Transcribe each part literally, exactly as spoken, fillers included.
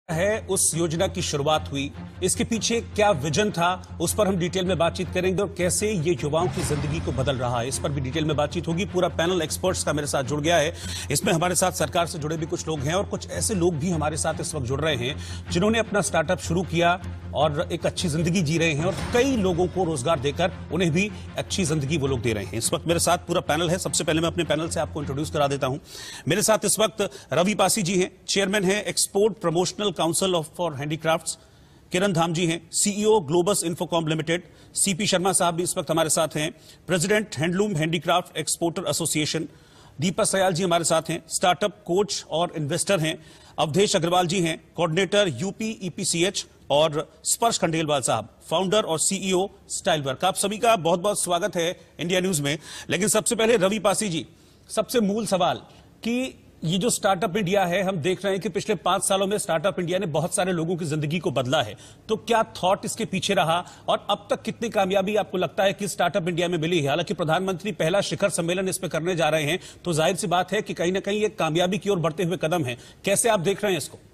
है उस योजना की शुरुआत हुई, इसके पीछे क्या विजन था, उस पर हम डिटेल में बातचीत करेंगे और कैसे ये युवाओं की जिंदगी को बदल रहा है, इस पर भी डिटेल में बातचीत होगी। पूरा पैनल एक्सपर्ट्स का मेरे साथ जुड़ गया है। इसमें हमारे साथ सरकार से जुड़े भी कुछ लोग हैं और कुछ ऐसे लोग भी हमारे साथ इस वक्त जुड़ रहे हैं जिन्होंने अपना स्टार्टअप शुरू किया और एक अच्छी जिंदगी जी रहे हैं और कई लोगों को रोजगार देकर उन्हें भी अच्छी जिंदगी वो लोग दे रहे हैं। इस वक्त मेरे साथ पूरा पैनल है। सबसे पहले मैं अपने पैनल से आपको इंट्रोड्यूस करा देता हूं। मेरे साथ इस वक्त रवि पासी जी हैं, चेयरमैन हैं export promotional council of for handicrafts. Kiran Dham ji हैं, CEO Globus Infocom limited. CP Sharma साहब भी इस वक्त हमारे साथ हैं, president handloom handicraft exporter association. Deepak Sayal ji हमारे साथ हैं, स्टार्टअप कोच और इन्वेस्टर हैं। अवधेश अग्रवाल जी हैं, कोऑर्डिनेटर यूपी ईपीसीएच। और स्पर्श खंडेलवाल साहब, फाउंडर और सीईओ स्टाइल वर्क। आप सभी का बहुत बहुत स्वागत है इंडिया न्यूज में। लेकिन सबसे पहले रवि पासी जी, सबसे मूल सवाल कि ये जो स्टार्टअप इंडिया है, हम देख रहे हैं कि पिछले पांच सालों में स्टार्टअप इंडिया ने बहुत सारे लोगों की जिंदगी को बदला है, तो क्या थॉट इसके पीछे रहा और अब तक कितनी कामयाबी आपको लगता है कि स्टार्टअप इंडिया में मिली है? हालांकि प्रधानमंत्री पहला शिखर सम्मेलन इस पे करने जा रहे हैं, तो जाहिर सी बात है कि कहीं ना कहीं एक कामयाबी की ओर बढ़ते हुए कदम है। कैसे आप देख रहे हैं इसको?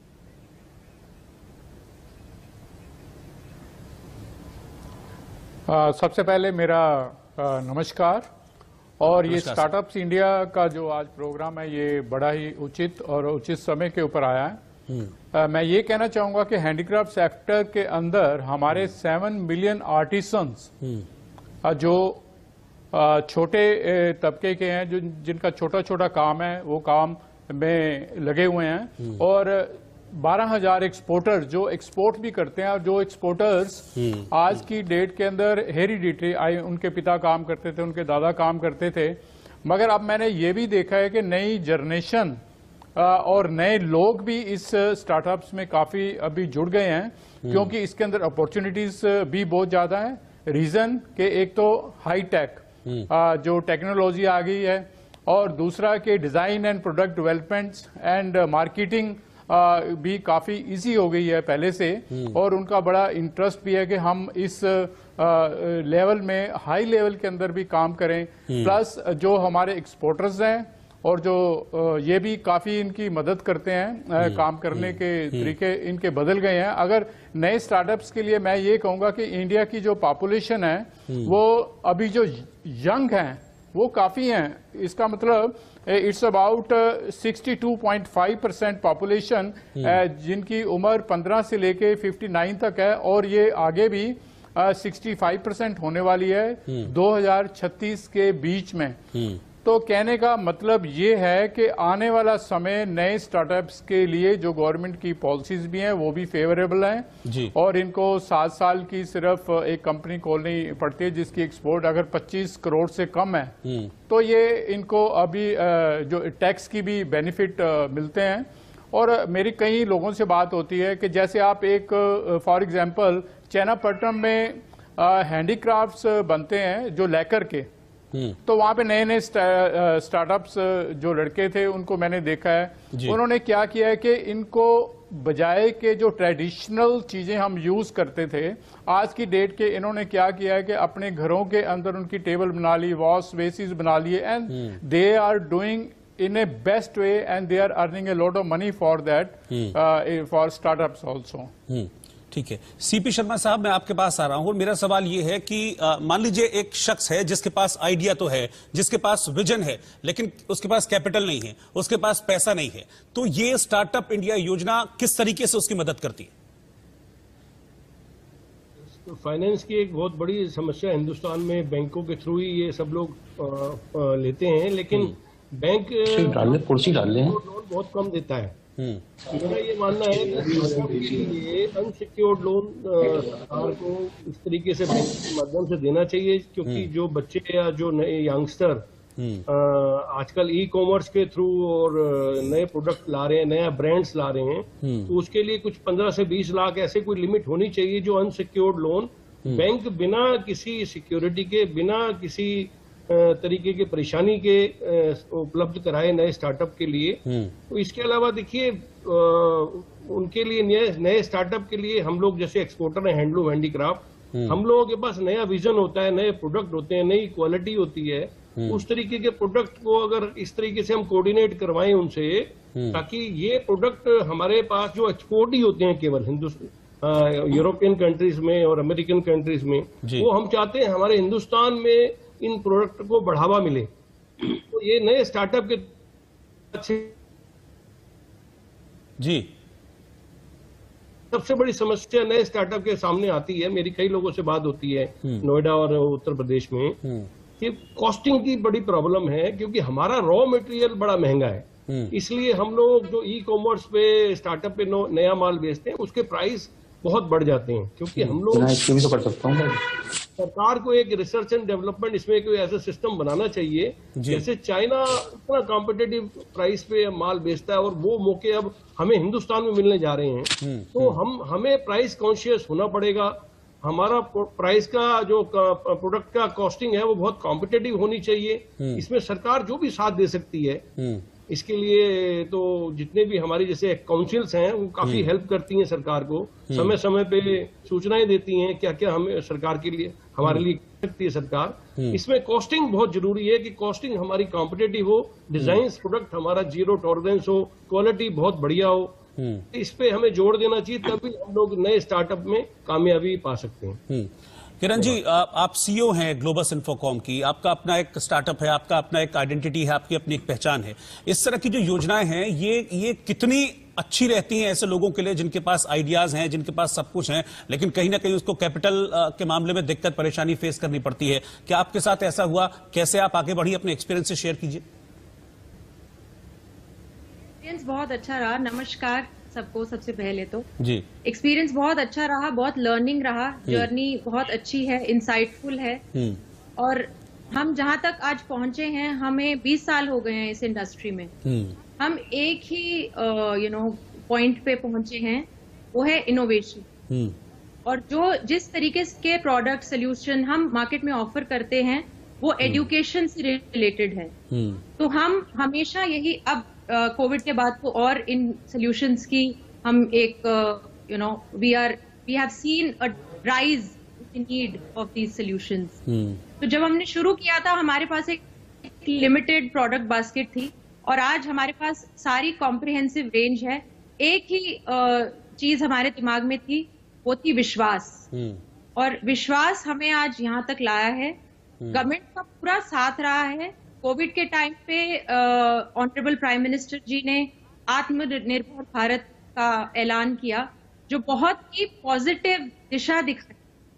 आ, सबसे पहले मेरा आ, नमस्कार। और ये स्टार्टअप्स इंडिया का जो आज प्रोग्राम है, ये बड़ा ही उचित और उचित समय के ऊपर आया है। आ, मैं ये कहना चाहूंगा कि हैंडीक्राफ्ट सेक्टर के अंदर हमारे सेवन मिलियन आर्टिसंस जो आ, छोटे तबके के हैं, जो जिनका छोटा छोटा काम है, वो काम में लगे हुए हैं। और बारह हजार एक्सपोर्टर जो एक्सपोर्ट भी करते हैं, और जो एक्सपोर्टर्स आज की डेट के अंदर हेरिडिटरी, उनके पिता काम करते थे, उनके दादा काम करते थे। मगर अब मैंने ये भी देखा है कि नई जनरेशन और नए लोग भी इस स्टार्टअप्स में काफी अभी जुड़ गए हैं, क्योंकि इसके अंदर अपॉर्चुनिटीज भी बहुत ज्यादा है। रीजन के एक तो हाई टेक जो टेक्नोलॉजी आ गई है, और दूसरा के design and product development and marketing आ, भी काफी इजी हो गई है पहले से। और उनका बड़ा इंटरेस्ट भी है कि हम इस आ, लेवल में, हाई लेवल के अंदर भी काम करें। प्लस जो हमारे एक्सपोर्टर्स हैं और जो आ, ये भी काफी इनकी मदद करते हैं, आ, काम करने के तरीके इनके बदल गए हैं। अगर नए स्टार्टअप्स के लिए मैं ये कहूंगा कि इंडिया की जो पॉपुलेशन है वो अभी जो यंग है वो काफी हैं। इसका मतलब it's about sixty two point five percent population जिनकी उम्र पंद्रह से लेके फिफ्टी नाइन तक है, और ये आगे भी सिक्सटी फाइव परसेंट होने वाली है दो हजार छत्तीस के बीच में। तो कहने का मतलब ये है कि आने वाला समय नए स्टार्टअप्स के लिए जो गवर्नमेंट की पॉलिसीज भी हैं वो भी फेवरेबल हैं, और इनको सात साल की सिर्फ एक कंपनी खोलनी पड़ती है जिसकी एक्सपोर्ट अगर पच्चीस करोड़ से कम है, तो ये इनको अभी जो टैक्स की भी बेनिफिट मिलते हैं। और मेरी कई लोगों से बात होती है कि जैसे आप एक फॉर एग्जांपल चैनापट्टनम में हैंडीक्राफ्ट्स बनते हैं जो लैकर के, तो वहां पे नए नए स्टार्टअप्स जो लड़के थे उनको मैंने देखा है। उन्होंने क्या किया है कि इनको बजाय के जो ट्रेडिशनल चीजें हम यूज करते थे आज की डेट के, इन्होंने क्या किया है कि अपने घरों के अंदर उनकी टेबल बना ली, वॉश बेसिस बना लिए, and they are doing in a best way and they are earning a lot of money for that uh, for startups also. ठीक है, सीपी शर्मा साहब, मैं आपके पास आ रहा हूं और मेरा सवाल यह है कि मान लीजिए एक शख्स है जिसके पास आइडिया तो है, जिसके पास विजन है, लेकिन उसके पास कैपिटल नहीं है, उसके पास पैसा नहीं है, तो ये स्टार्टअप इंडिया योजना किस तरीके से उसकी मदद करती है? तो फाइनेंस की एक बहुत बड़ी समस्या हिंदुस्तान में बैंकों के थ्रू ही ये सब लोग आ, आ, लेते हैं, लेकिन बैंक कुर्सी डाल ले लोन बहुत कम देता है। मेरा ये मानना है कि ये अनसिक्योर्ड लोन सरकार को इस तरीके से बैंक के माध्यम से देना चाहिए, क्योंकि जो बच्चे या जो नए यंगस्टर आजकल ई कॉमर्स के थ्रू और नए प्रोडक्ट ला रहे हैं, नया ब्रांड्स ला रहे हैं, तो उसके लिए कुछ पंद्रह से बीस लाख ऐसे कोई लिमिट होनी चाहिए जो अनसिक्योर्ड लोन बैंक बिना किसी सिक्योरिटी के, बिना किसी तरीके की परेशानी के उपलब्ध कराए नए स्टार्टअप के लिए। तो इसके अलावा देखिए, उनके लिए नए नए स्टार्टअप के लिए हम लोग जैसे एक्सपोर्टर हैं, हैंडलूम हैंडीक्राफ्ट, हम लोगों के पास नया विजन होता है, नए प्रोडक्ट होते हैं, नई क्वालिटी होती है। उस तरीके के प्रोडक्ट को अगर इस तरीके से हम कोऑर्डिनेट करवाएं उनसे, ताकि ये प्रोडक्ट हमारे पास जो एक्सपोर्ट ही होते हैं केवल हिंदुस्तान, यूरोपियन कंट्रीज में और अमेरिकन कंट्रीज में, वो हम चाहते हैं हमारे हिंदुस्तान में इन प्रोडक्ट को बढ़ावा मिले। तो ये नए स्टार्टअप के अच्छे जी सबसे बड़ी समस्या नए स्टार्टअप के सामने आती है, मेरी कई लोगों से बात होती है नोएडा और उत्तर प्रदेश में, कि कॉस्टिंग की बड़ी प्रॉब्लम है, क्योंकि हमारा रॉ मटेरियल बड़ा महंगा है। इसलिए हम लोग जो ई कॉमर्स पे स्टार्टअप पे नया माल बेचते हैं उसके प्राइस बहुत बढ़ जाते हैं, क्योंकि हम लोग भी तो कर सकता हूँ। सरकार को एक रिसर्च एंड डेवलपमेंट इसमें कोई ऐसा सिस्टम बनाना चाहिए, जैसे चाइना इतना कॉम्पिटिटिव प्राइस पे माल बेचता है और वो मौके अब हमें हिंदुस्तान में मिलने जा रहे हैं। तो हम हमें प्राइस कॉन्शियस होना पड़ेगा। हमारा प्राइस का जो प्रोडक्ट का कॉस्टिंग है वो बहुत कॉम्पिटिटिव होनी चाहिए। इसमें सरकार जो भी साथ दे सकती है, इसके लिए तो जितने भी हमारी जैसे काउंसिल्स हैं वो काफी हेल्प करती हैं सरकार को, समय समय पे सूचनाएं देती हैं क्या क्या हमें सरकार के लिए हमारे लिए कर सकती है सरकार। इसमें कॉस्टिंग बहुत जरूरी है कि कॉस्टिंग हमारी कॉम्पिटिटिव हो, डिजाइन प्रोडक्ट हमारा जीरो टॉलरेंस हो, क्वालिटी बहुत बढ़िया हो। इस पे हमें जोर देना चाहिए, तभी हम लोग नए स्टार्टअप में कामयाबी पा सकते हैं। किरण जी, आप सीईओ हैं ग्लोबस इन्फोकॉम की, आपका अपना एक स्टार्टअप है, आपका अपना एक आइडेंटिटी है, आपकी अपनी एक पहचान है। इस तरह की जो योजनाएं हैं ये ये कितनी अच्छी रहती हैं ऐसे लोगों के लिए जिनके पास आइडियाज हैं, जिनके पास सब कुछ है, लेकिन कहीं ना कहीं उसको कैपिटल के मामले में दिक्कत परेशानी फेस करनी पड़ती है। क्या आपके साथ ऐसा हुआ? कैसे आप आगे बढ़ी? अपने एक्सपीरियंस से शेयर कीजिए। एक्सपीरियंस बहुत अच्छा रहा। नमस्कार सबको। सबसे पहले तो जी एक्सपीरियंस बहुत अच्छा रहा, बहुत लर्निंग रहा, जर्नी बहुत अच्छी है, इंसाइटफुल है। और हम जहां तक आज पहुंचे हैं, हमें बीस साल हो गए हैं इस इंडस्ट्री में। हम एक ही यू नो पॉइंट पे पहुंचे हैं, वो है इनोवेशन। और जो जिस तरीके के प्रोडक्ट सोल्यूशन हम मार्केट में ऑफर करते हैं वो एजुकेशन से रिलेटेड है। तो हम हमेशा यही, अब कोविड uh, के बाद तो और इन सॉल्यूशंस की हम एक you know we are we have seen a rise in need of these solutions. तो जब हमने शुरू किया था हमारे पास एक लिमिटेड प्रोडक्ट बास्केट थी, और आज हमारे पास सारी कॉम्प्रिहेंसिव रेंज है। एक ही uh, चीज हमारे दिमाग में थी, वो थी विश्वास। और विश्वास हमें आज यहाँ तक लाया है। गवर्नमेंट का पूरा साथ रहा है। कोविड के टाइम पे ऑनरेबल प्राइम मिनिस्टर जी ने आत्मनिर्भर भारत का ऐलान किया, जो बहुत ही पॉजिटिव दिशा दिखाई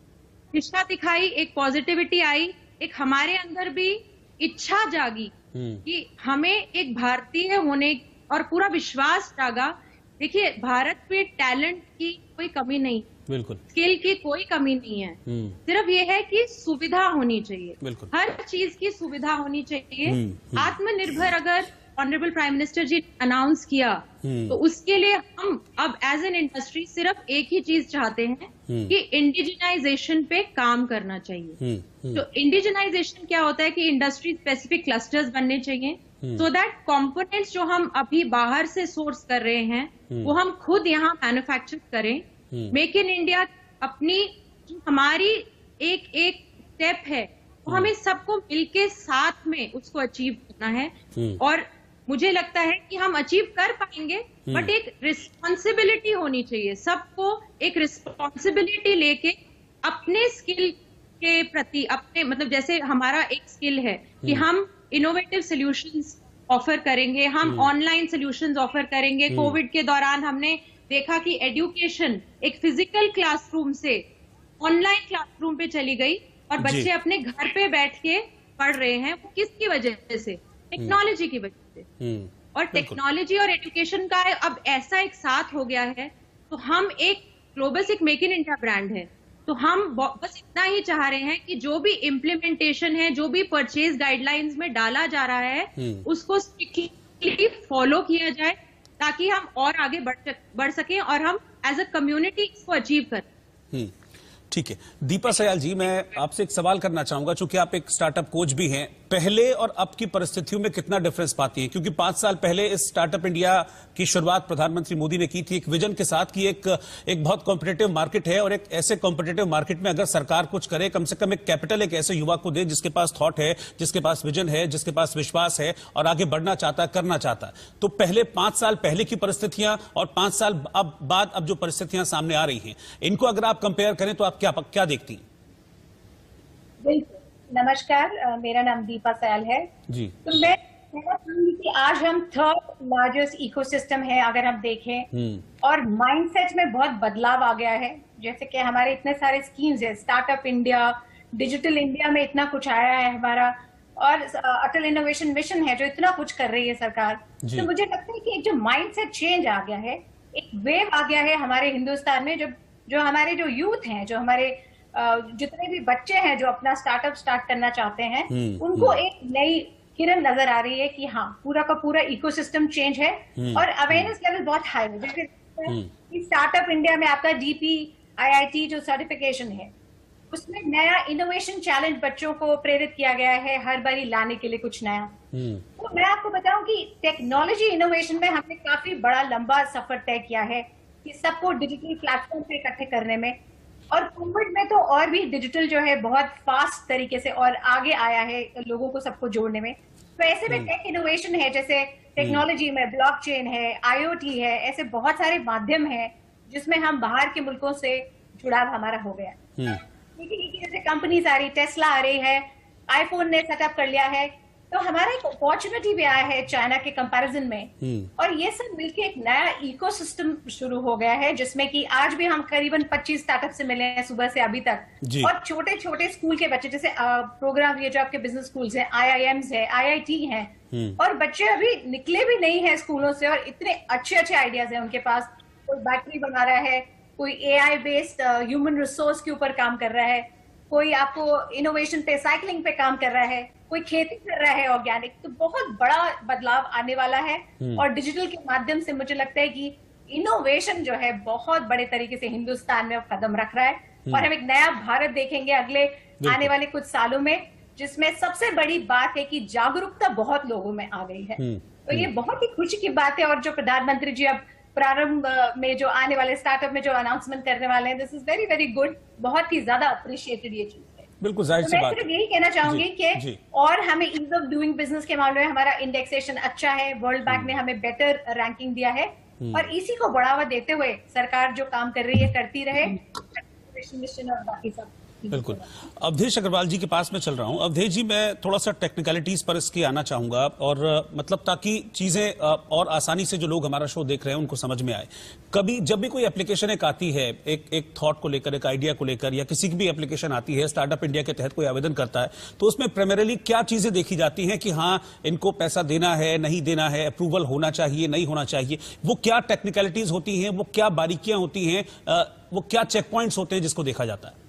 दिशा दिखाई एक पॉजिटिविटी आई, एक हमारे अंदर भी इच्छा जागी कि हमें एक भारतीय होने, और पूरा विश्वास जागा। देखिए, भारत में टैलेंट की कोई कमी नहीं, बिल्कुल स्किल की कोई कमी नहीं है, सिर्फ ये है कि सुविधा होनी चाहिए, बिल्कुल हर चीज की सुविधा होनी चाहिए। आत्मनिर्भर अगर honourable prime minister ji announce किया, तो उसके लिए हम अब एज एन इंडस्ट्री सिर्फ एक ही चीज चाहते हैं कि इंडिजिनाइजेशन पे काम करना चाहिए। तो इंडिजिनाइजेशन क्या होता है कि इंडस्ट्री स्पेसिफिक क्लस्टर्स बनने चाहिए, सो दैट कंपोनेंट्स जो हम अभी बाहर से सोर्स कर रहे हैं वो हम खुद यहाँ मैन्युफैक्चर करें। मेक इन इंडिया अपनी हमारी एक एक स्टेप है, वो हमें सबको मिलके साथ में उसको अचीव करना है। और मुझे लगता है कि हम अचीव कर पाएंगे, बट एक रिस्पॉन्सिबिलिटी होनी चाहिए। सबको एक रिस्पॉन्सिबिलिटी लेके अपने स्किल के प्रति, अपने मतलब जैसे हमारा एक स्किल है कि हम इनोवेटिव सॉल्यूशंस ऑफर करेंगे, हम ऑनलाइन सॉल्यूशंस ऑफर करेंगे। कोविड के दौरान हमने देखा कि एजुकेशन एक फिजिकल क्लासरूम से ऑनलाइन क्लासरूम पे चली गई, और बच्चे अपने घर पे बैठ के पढ़ रहे हैं। वो किसकी वजह से? टेक्नोलॉजी की वजह से। और टेक्नोलॉजी और एजुकेशन का अब ऐसा एक साथ हो गया है। तो हम एक ग्लोबस एक मेक इन इंडिया ब्रांड है, तो हम बस इतना ही चाह रहे हैं कि जो भी इम्प्लीमेंटेशन है, जो भी परचेज गाइडलाइंस में डाला जा रहा है, उसको स्ट्रिक्टली फॉलो किया जाए, ताकि हम और आगे बढ़ बढ़ सकें और हम एज अ कम्युनिटी इसको अचीव करें। ठीक है, दीपा सयाल जी, मैं आपसे एक सवाल करना चाहूंगा, चूंकि आप एक स्टार्टअप कोच भी हैं। पहले और अब की परिस्थितियों में कितना डिफरेंस पाती है? क्योंकि पांच साल पहले इस स्टार्टअप इंडिया की शुरुआत प्रधानमंत्री मोदी ने की थी एक विजन के साथ कि एक एक बहुत कॉम्पिटिटिव मार्केट है और एक ऐसे कॉम्पिटिटिव मार्केट में अगर सरकार कुछ करे, कम से कम एक कैपिटल एक ऐसे युवा को दे जिसके पास थॉट है, जिसके पास विजन है, जिसके पास विश्वास है और आगे बढ़ना चाहता है, करना चाहता है। तो पहले पांच साल पहले की परिस्थितियां और पांच साल अब बाद अब जो परिस्थितियां सामने आ रही हैं, इनको अगर आप कंपेयर करें तो आप क्या क्या देखती हैं? बिल्कुल। नमस्कार, मेरा नाम दीपा सयाल है जी। तो मैं कहना चाहूंगी कि आज हम थर्ड लार्जेस्ट इकोसिस्टम है अगर हम देखें, और माइंडसेट में बहुत बदलाव आ गया है। जैसे कि हमारे इतने सारे स्कीम्स है, स्टार्टअप इंडिया, डिजिटल इंडिया में इतना कुछ आया है हमारा, और अटल इनोवेशन मिशन है जो इतना कुछ कर रही है सरकार। तो मुझे लगता है कि एक जो माइंडसेट चेंज आ गया है, एक वेव आ गया है हमारे हिंदुस्तान में, जो जो हमारे जो यूथ हैं, जो हमारे जितने भी बच्चे हैं जो अपना स्टार्टअप स्टार्ट करना चाहते हैं, उनको एक नई किरण नजर आ रही है कि हाँ, पूरा का पूरा इकोसिस्टम चेंज है और अवेयरनेस लेवल बहुत हाई है। जैसे स्टार्टअप इंडिया में आपका डीपी आईआईटी जो सर्टिफिकेशन है, उसमें नया इनोवेशन चैलेंज बच्चों को प्रेरित किया गया है हर बारी लाने के लिए कुछ नया। तो मैं आपको बताऊं कि टेक्नोलॉजी इनोवेशन में हमने काफी बड़ा लंबा सफर तय किया है कि सबको डिजिटल प्लेटफॉर्म पे इकट्ठे करने में, और कोविड में तो और भी डिजिटल जो है बहुत फास्ट तरीके से और आगे आया है लोगों को सबको जोड़ने में। तो ऐसे में टेक इनोवेशन है, जैसे टेक्नोलॉजी में ब्लॉकचेन है, आईओटी है, ऐसे बहुत सारे माध्यम हैं जिसमें हम बाहर के मुल्कों से जुड़ाव हमारा हो गया। जैसे कंपनीज आ रही, टेस्ला आ रही है, आईफोन ने सेटअप कर लिया है, तो हमारा एक अपॉर्चुनिटी भी आया है चाइना के कंपैरिजन में। और ये सब मिलके एक नया इकोसिस्टम शुरू हो गया है, जिसमें कि आज भी हम करीबन पच्चीस स्टार्टअप से मिले हैं सुबह से अभी तक। और छोटे छोटे स्कूल के बच्चे, जैसे प्रोग्राम ये जो आपके बिजनेस स्कूल्स हैं, आईआईएम्स है, आईआईटी हैं, और बच्चे अभी निकले भी नहीं है स्कूलों से और इतने अच्छे अच्छे आइडियाज हैं उनके पास। कोई बैटरी बना रहा है, कोई एआई बेस्ड ह्यूमन रिसोर्स के ऊपर काम कर रहा है, कोई आपको इनोवेशन पे, साइकिलिंग पे काम कर रहा है, कोई खेती कर रहा है ऑर्गेनिक। तो बहुत बड़ा बदलाव आने वाला है और डिजिटल के माध्यम से मुझे लगता है कि इनोवेशन जो है बहुत बड़े तरीके से हिंदुस्तान में कदम रख रहा है, और हम एक नया भारत देखेंगे अगले आने वाले कुछ सालों में, जिसमें सबसे बड़ी बात है कि जागरूकता बहुत लोगों में आ गई है। तो ये बहुत ही खुशी की बात है। और जो प्रधानमंत्री जी अब प्रारंभ में जो आने वाले स्टार्टअप में जो अनाउंसमेंट करने वाले हैं, this is very very good, बहुत ही ज्यादा अप्रिशिएटेड ये चीज है। बिल्कुल जाहिर सी तो बात। मैं सिर्फ यही कहना चाहूंगी कि और हमें ईज ऑफ डूइंग बिजनेस के मामले में हमारा इंडेक्सेशन अच्छा है, वर्ल्ड बैंक ने हमें बेटर रैंकिंग दिया है, और इसी को बढ़ावा देते हुए सरकार जो काम कर रही है करती रहे, मिशन और बाकी सब। बिल्कुल। अवधेश अग्रवाल जी के पास में चल रहा हूं। अवधेश जी, मैं थोड़ा सा टेक्निकलिटीज पर इसकी आना चाहूंगा, और मतलब ताकि चीजें और आसानी से जो लोग हमारा शो देख रहे हैं उनको समझ में आए। कभी जब भी कोई एप्लीकेशन एक आती है, एक एक थॉट को लेकर, एक आइडिया को लेकर, या किसी की भी एप्लीकेशन आती है, स्टार्टअप इंडिया के तहत कोई आवेदन करता है, तो उसमें प्राइमरीली क्या चीजें देखी जाती हैं कि हाँ, इनको पैसा देना है, नहीं देना है, अप्रूवल होना चाहिए, नहीं होना चाहिए? वो क्या टेक्निकलिटीज होती हैं, वो क्या बारीकियां होती हैं, वो क्या चेक पॉइंट्स होते हैं जिसको देखा जाता है?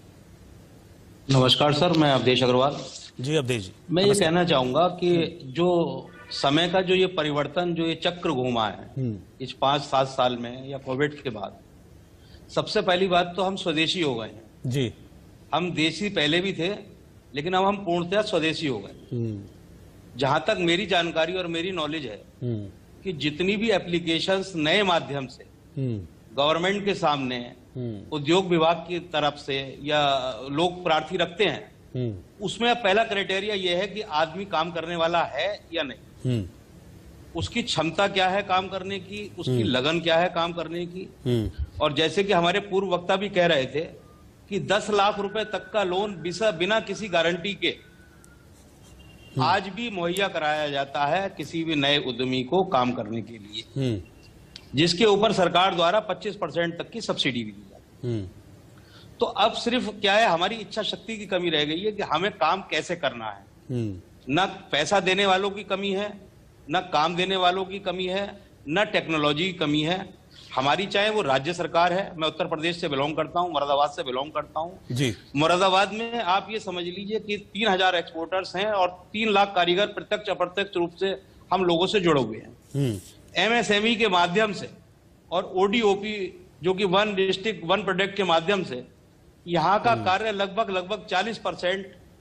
नमस्कार सर, मैं अवधेश अग्रवाल। जी अवधेश जी, मैं ये कहना चाहूंगा कि जो समय का जो ये परिवर्तन, जो ये चक्र घूमा है इस पांच सात साल में या कोविड के बाद, सबसे पहली बात तो हम स्वदेशी हो गए हैं। जी, हम देशी पहले भी थे, लेकिन अब हम पूर्णतः स्वदेशी हो गए। जहां तक मेरी जानकारी और मेरी नॉलेज है कि जितनी भी एप्लीकेशंस नए माध्यम से गवर्नमेंट के सामने, उद्योग विभाग की तरफ से या लोग प्रार्थी रखते हैं, उसमें अब पहला क्राइटेरिया यह है कि आदमी काम करने वाला है या नहीं, उसकी क्षमता क्या है काम करने की, उसकी लगन क्या है काम करने की। और जैसे कि हमारे पूर्व वक्ता भी कह रहे थे कि दस लाख रुपए तक का लोन बिना किसी गारंटी के आज भी मुहैया कराया जाता है किसी भी नए उद्यमी को काम करने के लिए, जिसके ऊपर सरकार द्वारा पच्चीस परसेंट तक की सब्सिडी भी दी जाती है। तो अब सिर्फ क्या है, हमारी इच्छा शक्ति की कमी रह गई है कि हमें काम कैसे करना है। न पैसा देने वालों की कमी है, न काम देने वालों की कमी है, न टेक्नोलॉजी की कमी है। हमारी चाहे वो राज्य सरकार है, मैं उत्तर प्रदेश से बिलोंग करता हूं, मुरादाबाद से बिलोंग करता हूं जी। मुरादाबाद में आप ये समझ लीजिए कि तीन हजार एक्सपोर्टर्स हैं और तीन लाख कारीगर प्रत्यक्ष अप्रत्यक्ष रूप से हम लोगों से जुड़े हुए हैं। एमएसएमई के माध्यम से और ओडीओपी जो कि वन डिस्ट्रिक्ट वन प्रोडक्ट के माध्यम से यहाँ का कार्य लगभग लगभग चालीस परसेंट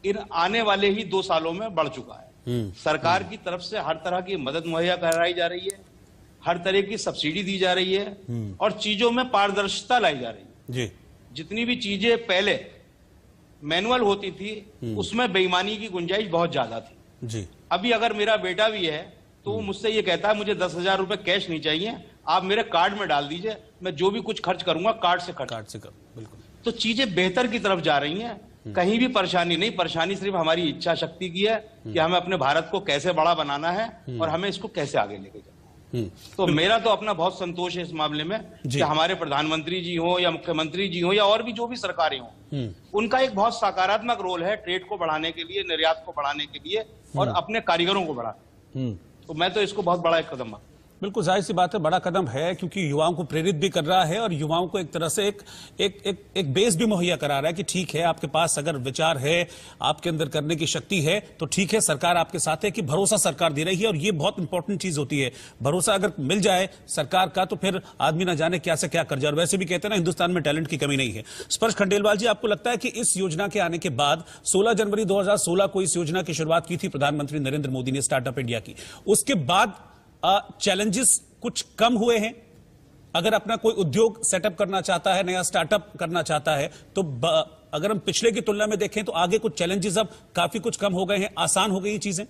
इन आने वाले ही दो सालों में बढ़ चुका है। सरकार की तरफ से हर तरह की मदद मुहैया कराई जा रही है, हर तरह की सब्सिडी दी जा रही है और चीजों में पारदर्शिता लाई जा रही है। जी। जितनी भी चीजें पहले मैनुअल होती थी उसमें बेईमानी की गुंजाइश बहुत ज्यादा थी। जी। अभी अगर मेरा बेटा भी है तो वो मुझसे ये कहता है मुझे दस हजार रुपए कैश नहीं चाहिए, आप मेरे कार्ड में डाल दीजिए, मैं जो भी कुछ खर्च करूंगा कार्ड से खर्च कार्ड से कर, बिल्कुल। तो चीजें बेहतर की तरफ जा रही हैं, कहीं भी परेशानी नहीं। परेशानी सिर्फ हमारी इच्छा शक्ति की है कि हमें अपने भारत को कैसे बड़ा बनाना है और हमें इसको कैसे आगे लेके जाना। तो मेरा तो अपना बहुत संतोष है इस मामले में कि हमारे प्रधानमंत्री जी हो या मुख्यमंत्री जी हो या और भी जो भी सरकारें हो, उनका एक बहुत सकारात्मक रोल है ट्रेड को बढ़ाने के लिए, निर्यात को बढ़ाने के लिए और अपने कारीगरों को बढ़ाने। तो मैं तो इसको बहुत बड़ा एक कदम मानता हूं। बिल्कुल जाहिर सी बात है, बड़ा कदम है क्योंकि युवाओं को प्रेरित भी कर रहा है और युवाओं को एक तरह से एक एक एक, एक बेस भी मुहैया करा रहा है कि ठीक है, आपके पास अगर विचार है, आपके अंदर करने की शक्ति है तो ठीक है, सरकार आपके साथ है, कि भरोसा सरकार दे रही है। और ये बहुत इंपॉर्टेंट चीज होती है, भरोसा अगर मिल जाए सरकार का तो फिर आदमी ना जाने क्या से क्या कर जाए। और वैसे भी कहते हैं ना, हिंदुस्तान में टैलेंट की कमी नहीं है। स्पर्श खंडेलवाल जी, आपको लगता है कि इस योजना के आने के बाद सोलह जनवरी दो हजार सोलह को इस योजना की शुरुआत की थी प्रधानमंत्री नरेंद्र मोदी ने, स्टार्टअप इंडिया की, उसके बाद चैलेंजेस कुछ कम हुए हैं? अगर अपना कोई उद्योग सेटअप करना चाहता है, नया स्टार्टअप करना चाहता है, तो अगर हम पिछले की तुलना में देखें तो आगे कुछ चैलेंजेस अब काफी कुछ कम हो गए हैं, आसान हो गई चीजें?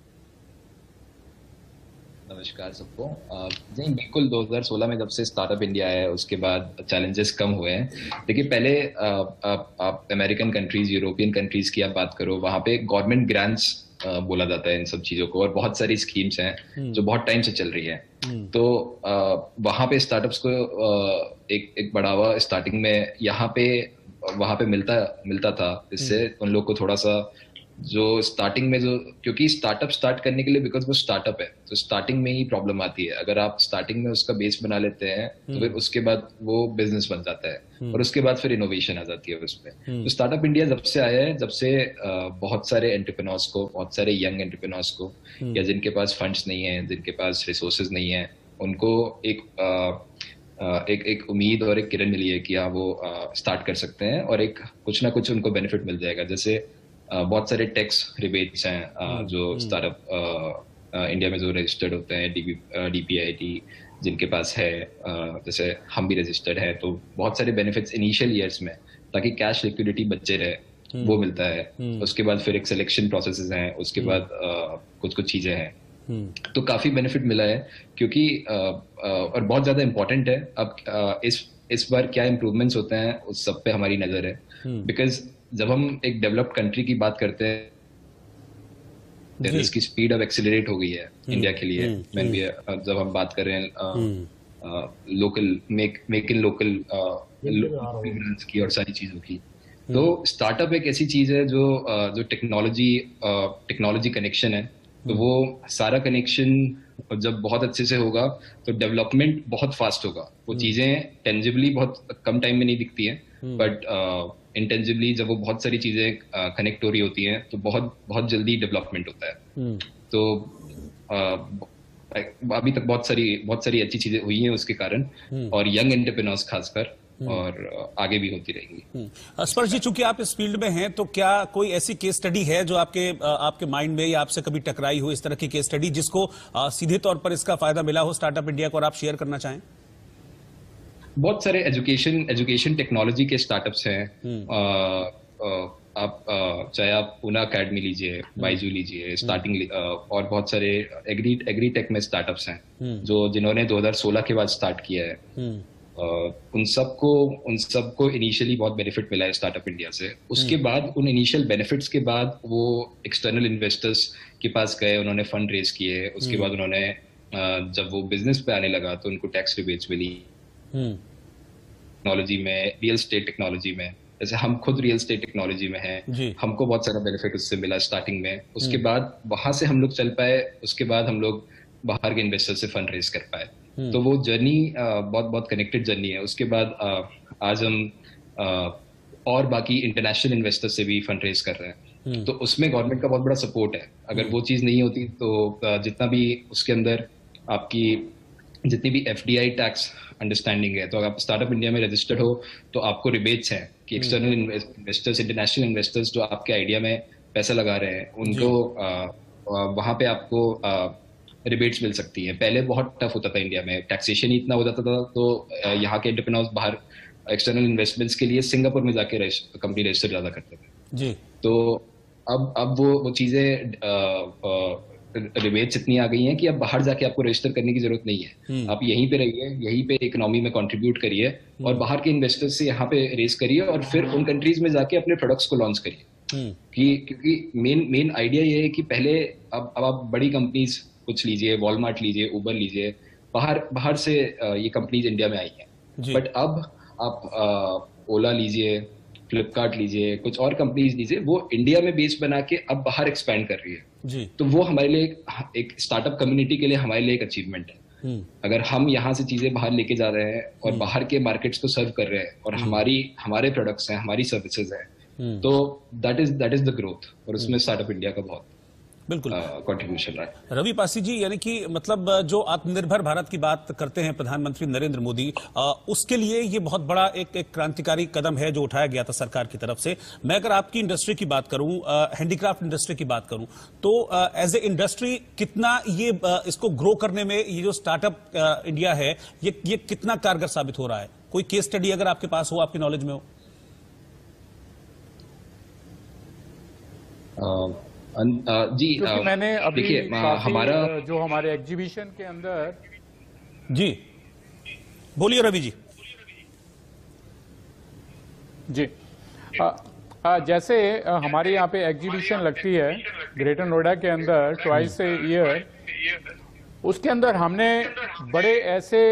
नमस्कार सबको। जी बिल्कुल, दो हज़ार सोलह में जब से स्टार्टअप इंडिया है उसके बाद चैलेंजेस कम हुए हैं। देखिए पहले आप, आप अमेरिकन कंट्रीज, यूरोपियन कंट्रीज की आप बात करो, वहां पे गवर्नमेंट ग्रांट्स बोला जाता है इन सब चीजों को, और बहुत सारी स्कीम्स हैं जो बहुत टाइम से चल रही है। तो वहां पे स्टार्टअप्स को एक एक बढ़ावा स्टार्टिंग में यहाँ पे वहां पे मिलता मिलता था। इससे उन लोग को थोड़ा सा जो स्टार्टिंग में जो, क्योंकि स्टार्टअप स्टार्ट करने के लिए बिकॉज वो स्टार्टअप है तो स्टार्टिंग में ही प्रॉब्लम आती है। अगर आप स्टार्टिंग में उसका बेस बना लेते हैं तो फिर उसके बाद वो बिजनेस बन जाता है और उसके बाद फिर इनोवेशन आ जाती है उसमें। तो स्टार्टअप इंडिया जब से आया है, जब से बहुत सारे एंटरप्रेन्योर्स को, बहुत सारे यंग एंटरप्रेन्योर्स को, या जिनके पास फंड्स नहीं है, जिनके पास रिसोर्सेज नहीं है, उनको एक एक एक उम्मीद और एक किरण मिली है कि हाँ वो स्टार्ट कर सकते हैं और एक कुछ ना कुछ उनको बेनिफिट मिल जाएगा। जैसे Uh, बहुत सारे टैक्स रिबेट्स हैं uh, जो स्टार्टअप इंडिया में जो रजिस्टर्ड होते हैं, डीपीआईटी जिनके पास है, uh, जैसे हम भी रजिस्टर्ड है, तो बहुत सारे बेनिफिट्स इनिशियल ईयर्स में, ताकि कैश लिक्विडिटी बचे रहे, वो मिलता है। उसके बाद फिर एक सिलेक्शन प्रोसेसेस हैं, उसके बाद uh, कुछ कुछ चीजें हैं, तो काफी बेनिफिट मिला है। क्योंकि uh, uh, और बहुत ज्यादा इम्पोर्टेंट है अब uh, इस इस बार क्या इम्प्रूवमेंट्स होते हैं उस सब पे हमारी नजर है। बिकॉज जब हम एक डेवलप्ड कंट्री की बात करते हैं, इसकी स्पीड अब एक्सीलरेट हो गई है इंडिया के लिए। मैं भी जब हम बात कर रहे हैं local make make in local brands की और सारी चीजों की, तो स्टार्टअप एक ऐसी चीज है जो जो टेक्नोलॉजी टेक्नोलॉजी कनेक्शन है। तो वो सारा कनेक्शन जब बहुत अच्छे से होगा तो डेवलपमेंट बहुत फास्ट होगा। वो चीजें टेंजिबली बहुत कम टाइम में नहीं दिखती हैं, बट इंटेंजिबली जब वो बहुत सारी चीजें कनेक्ट हो रही होती हैं तो बहुत बहुत जल्दी डेवलपमेंट होता है। तो आ, अभी तक बहुत सारी बहुत सारी अच्छी चीजें हुई हैं उसके कारण, और यंग एंटरप्रेन्योर्स खासकर, और आगे भी होती रहेंगी। स्पर्श जी, चूंकि आप इस फील्ड में हैं, तो क्या कोई ऐसी केस स्टडी है जो आपके आपके माइंड में या आपसे कभी टकराई हो, इस तरह की केस स्टडी जिसको सीधे तौर पर इसका फायदा मिला हो स्टार्टअप इंडिया को, और आप शेयर करना चाहें? बहुत सारे एजुकेशन एजुकेशन टेक्नोलॉजी के स्टार्टअप्स हैं। आ, आ, आप आ, चाहे आप पूना अकेडमी लीजिए, बाइजू लीजिए, स्टार्टिंग, और बहुत सारे एग्री एग्री टेक में स्टार्टअप्स हैं जो जिन्होंने दो हज़ार सोलह के बाद स्टार्ट किया है। आ, उन सबको उन सबको इनिशियली बहुत बेनिफिट मिला है स्टार्टअप इंडिया से। उसके बाद उन इनिशियल बेनिफिट्स के बाद वो एक्सटर्नल इन्वेस्टर्स के पास गए, उन्होंने फंड रेज किए। उसके बाद उन्होंने जब वो बिजनेस पे आने लगा तो उनको टैक्स रिबेट्स मिली टेक्नोलॉजी में, रियल स्टेट टेक्नोलॉजी में। जैसे हम खुद रियल स्टेट टेक्नोलॉजी में हैं, हमको बहुत सारा बेनिफिट उससे मिला स्टार्टिंग में। उसके बाद वहां से हम लोग चल पाए, उसके बाद हम लोग बाहर के इन्वेस्टर से फंड रेज कर पाए। तो वो जर्नी बहुत बहुत कनेक्टेड जर्नी है। उसके बाद आ, आज हम आ, और बाकी इंटरनेशनल इन्वेस्टर से भी फंड रेज कर रहे हैं, तो उसमें गवर्नमेंट का बहुत बड़ा सपोर्ट है। अगर वो चीज नहीं होती तो जितना भी उसके अंदर आपकी जितनी भी एफडीआई टैक्स अंडरस्टैंडिंग है, तो अगर आप स्टार्टअप इंडिया में रजिस्टर्ड हो तो आपको रिबेट्स हैं कि एक्सटर्नल इन्वेस्टर्स, इंटरनेशनल इन्वेस्टर्स जो आपके आइडिया में पैसा लगा रहे हैं उनको वहां पे आपको रिबेट्स मिल सकती हैं। पहले बहुत टफ होता था इंडिया में, टैक्सेशन ही इतना हो जाता था, तो यहाँ के एंटरप्रेन्योर्स बाहर एक्सटर्नल इन्वेस्टमेंट्स के लिए सिंगापुर में जाके कंपनी रजिस्टर ज्यादा करते थे जी। तो अब अब वो वो चीजें रिबेट्स इतनी आ गई हैं कि अब बाहर जाके आपको रजिस्टर करने की जरूरत नहीं है। आप यहीं पे रहिए, यहीं पे इकोनॉमी में कंट्रीब्यूट करिए और बाहर के इन्वेस्टर्स से यहाँ पे रेस करिए और फिर उन कंट्रीज में जाके अपने प्रोडक्ट्स को लॉन्च करिए। कि क्योंकि मेन मेन आइडिया ये है कि पहले अब अब आप बड़ी कंपनीज कुछ लीजिए, वॉलमार्ट लीजिए, उबर लीजिए, बाहर बाहर से ये कंपनीज इंडिया में आई हैं। बट अब आप ओला लीजिए, फ्लिपकार्ट लीजिए, कुछ और कंपनीज लीजिए, वो इंडिया में बेस बना के अब बाहर एक्सपैंड कर रही है जी। तो वो हमारे लिए एक स्टार्टअप कम्युनिटी के लिए हमारे लिए एक अचीवमेंट है। अगर हम यहाँ से चीजें बाहर लेके जा रहे हैं और बाहर के मार्केट्स को सर्व कर रहे हैं और हमारी हमारे प्रोडक्ट्स हैं, हमारी सर्विसेज हैं, तो that is that is the growth. और उसमें स्टार्टअप इंडिया का बहुत बिल्कुल कंट्रीब्यूशन रहा है। रवि पासी जी, यानी कि मतलब जो आत्मनिर्भर भारत की बात करते हैं प्रधानमंत्री नरेंद्र मोदी, आ, उसके लिए ये बहुत बड़ा एक, एक क्रांतिकारी कदम है जो उठाया गया था सरकार की तरफ से। मैं अगर आपकी इंडस्ट्री की बात करूं, हैंडीक्राफ्ट इंडस्ट्री की बात करूं, तो एज ए इंडस्ट्री कितना ये आ, इसको ग्रो करने में ये जो स्टार्टअप इंडिया है ये ये कितना कारगर साबित हो रहा है? कोई केस स्टडी अगर आपके पास हो, आपकी नॉलेज में हो? uh, जी क्योंकि मैंने अभी हमारा जो हमारे एग्जीबिशन के अंदर जी बोलिए रवि जी। जी आ, आ, जैसे आ, हमारे यहाँ पे एग्जीबिशन लगती है ग्रेटर नोएडा के अंदर ट्वाइस ए ईयर, उसके अंदर हमने बड़े ऐसे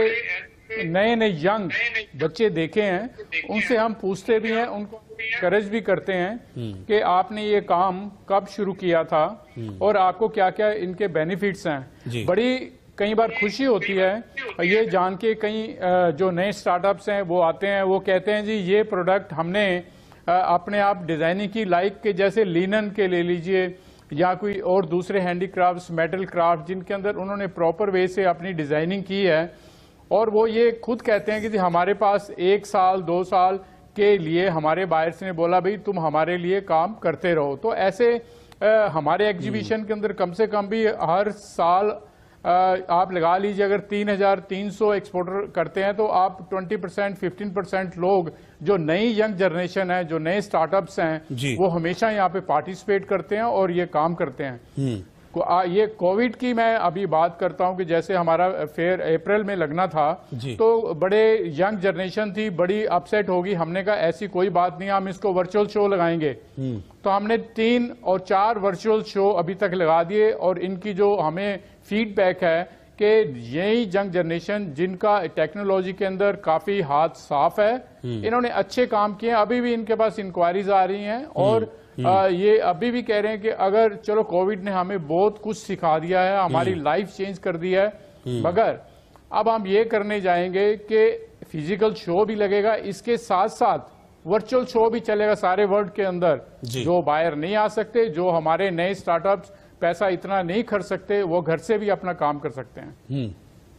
नए नए यंग बच्चे देखे हैं, उनसे हम पूछते भी हैं, उनको करेज भी करते हैं कि आपने ये काम कब शुरू किया था और आपको क्या क्या इनके बेनिफिट्स हैं। बड़ी कई बार खुशी होती है ये जान के, कई जो नए स्टार्टअप्स हैं वो आते हैं, वो कहते हैं जी ये प्रोडक्ट हमने अपने आप डिजाइनिंग की, लाइक के जैसे लिनन के ले लीजिए या कोई और दूसरे हैंडीक्राफ्ट्स, मेटल क्राफ्ट, जिनके अंदर उन्होंने प्रॉपर वे से अपनी डिजाइनिंग की है और वो ये खुद कहते हैं कि जी हमारे पास एक साल दो साल के लिए हमारे बायर्स ने बोला भाई तुम हमारे लिए काम करते रहो। तो ऐसे आ, हमारे एग्जीबिशन के अंदर कम से कम भी हर साल आ, आप लगा लीजिए अगर तीन हजार तीन सौ एक्सपोर्टर करते हैं तो आप बीस परसेंट पंद्रह परसेंट लोग जो नई यंग जनरेशन है, जो नए स्टार्टअप्स हैं, वो हमेशा यहाँ पे पार्टिसिपेट करते हैं और ये काम करते हैं। ये कोविड की मैं अभी बात करता हूं कि जैसे हमारा फेयर अप्रैल में लगना था तो बड़े यंग जनरेशन थी, बड़ी अपसेट होगी। हमने कहा ऐसी कोई बात नहीं, हम इसको वर्चुअल शो लगाएंगे। तो हमने तीन और चार वर्चुअल शो अभी तक लगा दिए और इनकी जो हमें फीडबैक है कि यही यंग जनरेशन जिनका टेक्नोलॉजी के अंदर काफी हाथ साफ है, इन्होंने अच्छे काम किए। अभी भी इनके पास इंक्वायरीज आ रही हैं और आ, ये अभी भी कह रहे हैं कि अगर चलो कोविड ने हमें बहुत कुछ सिखा दिया है, हमारी लाइफ चेंज कर दी है, मगर अब हम ये करने जाएंगे कि फिजिकल शो भी लगेगा, इसके साथ साथ वर्चुअल शो भी चलेगा सारे वर्ल्ड के अंदर। जो बायर नहीं आ सकते, जो हमारे नए स्टार्टअप्स पैसा इतना नहीं खर्च सकते, वो घर से भी अपना काम कर सकते हैं।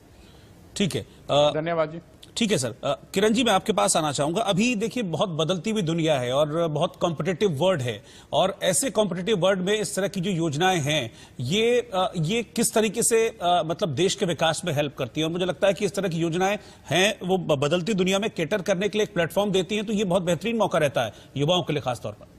ठीक है, धन्यवाद जी। ठीक है सर। किरण जी, मैं आपके पास आना चाहूंगा। अभी देखिए बहुत बदलती हुई दुनिया है और बहुत कॉम्पिटिटिव वर्ल्ड है, और ऐसे कॉम्पिटिटिव वर्ल्ड में इस तरह की जो योजनाएं हैं ये ये किस तरीके से मतलब देश के विकास में हेल्प करती है? और मुझे लगता है कि इस तरह की योजनाएं हैं वो बदलती दुनिया में कैटर करने के लिए एक प्लेटफॉर्म देती हैं, तो ये बहुत बेहतरीन मौका रहता है युवाओं के लिए खासतौर पर।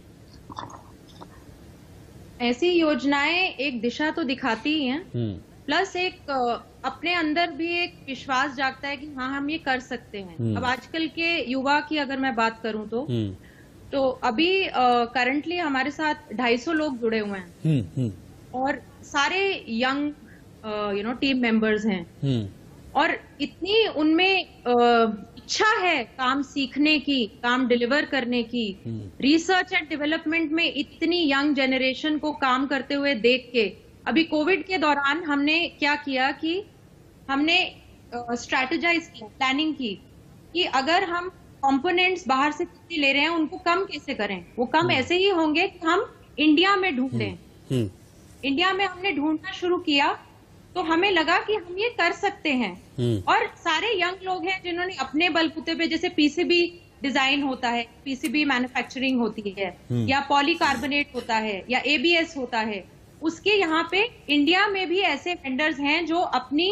ऐसी योजनाएं एक दिशा तो दिखाती ही हैं, प्लस एक अपने अंदर भी एक विश्वास जागता है कि हाँ हम ये कर सकते हैं। अब आजकल के युवा की अगर मैं बात करूं तो तो अभी करंटली हमारे साथ ढाई सौ लोग जुड़े हुए हैं और सारे young you know team members हैं और इतनी उनमें इच्छा है काम सीखने की, काम डिलीवर करने की। रिसर्च एंड डेवलपमेंट में इतनी यंग जनरेशन को काम करते हुए देख के अभी कोविड के दौरान हमने क्या किया कि हमने स्ट्रैटेजाइज किया, प्लानिंग की कि अगर हम कंपोनेंट्स बाहर से कितने ले रहे हैं उनको कम कैसे करें। वो कम ऐसे ही होंगे कि हम इंडिया में ढूंढें। इंडिया में हमने ढूंढना शुरू किया तो हमें लगा कि हम ये कर सकते हैं। और सारे यंग लोग हैं जिन्होंने अपने बलबूते पे, जैसे पीसीबी डिजाइन होता है, पीसीबी मैन्युफैक्चरिंग होती है, या पॉलीकार्बोनेट होता है, या एबीएस होता है, उसके यहाँ पे इंडिया में भी ऐसे वेंडर्स हैं जो अपनी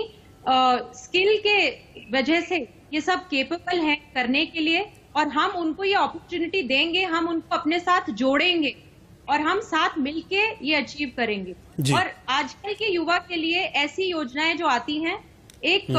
स्किल के वजह से ये सब केपेबल हैं करने के लिए, और हम उनको ये अपॉर्चुनिटी देंगे, हम उनको अपने साथ जोड़ेंगे और हम साथ मिलके ये अचीव करेंगे। और आजकल के युवा के लिए ऐसी योजनाएं जो आती हैं, एक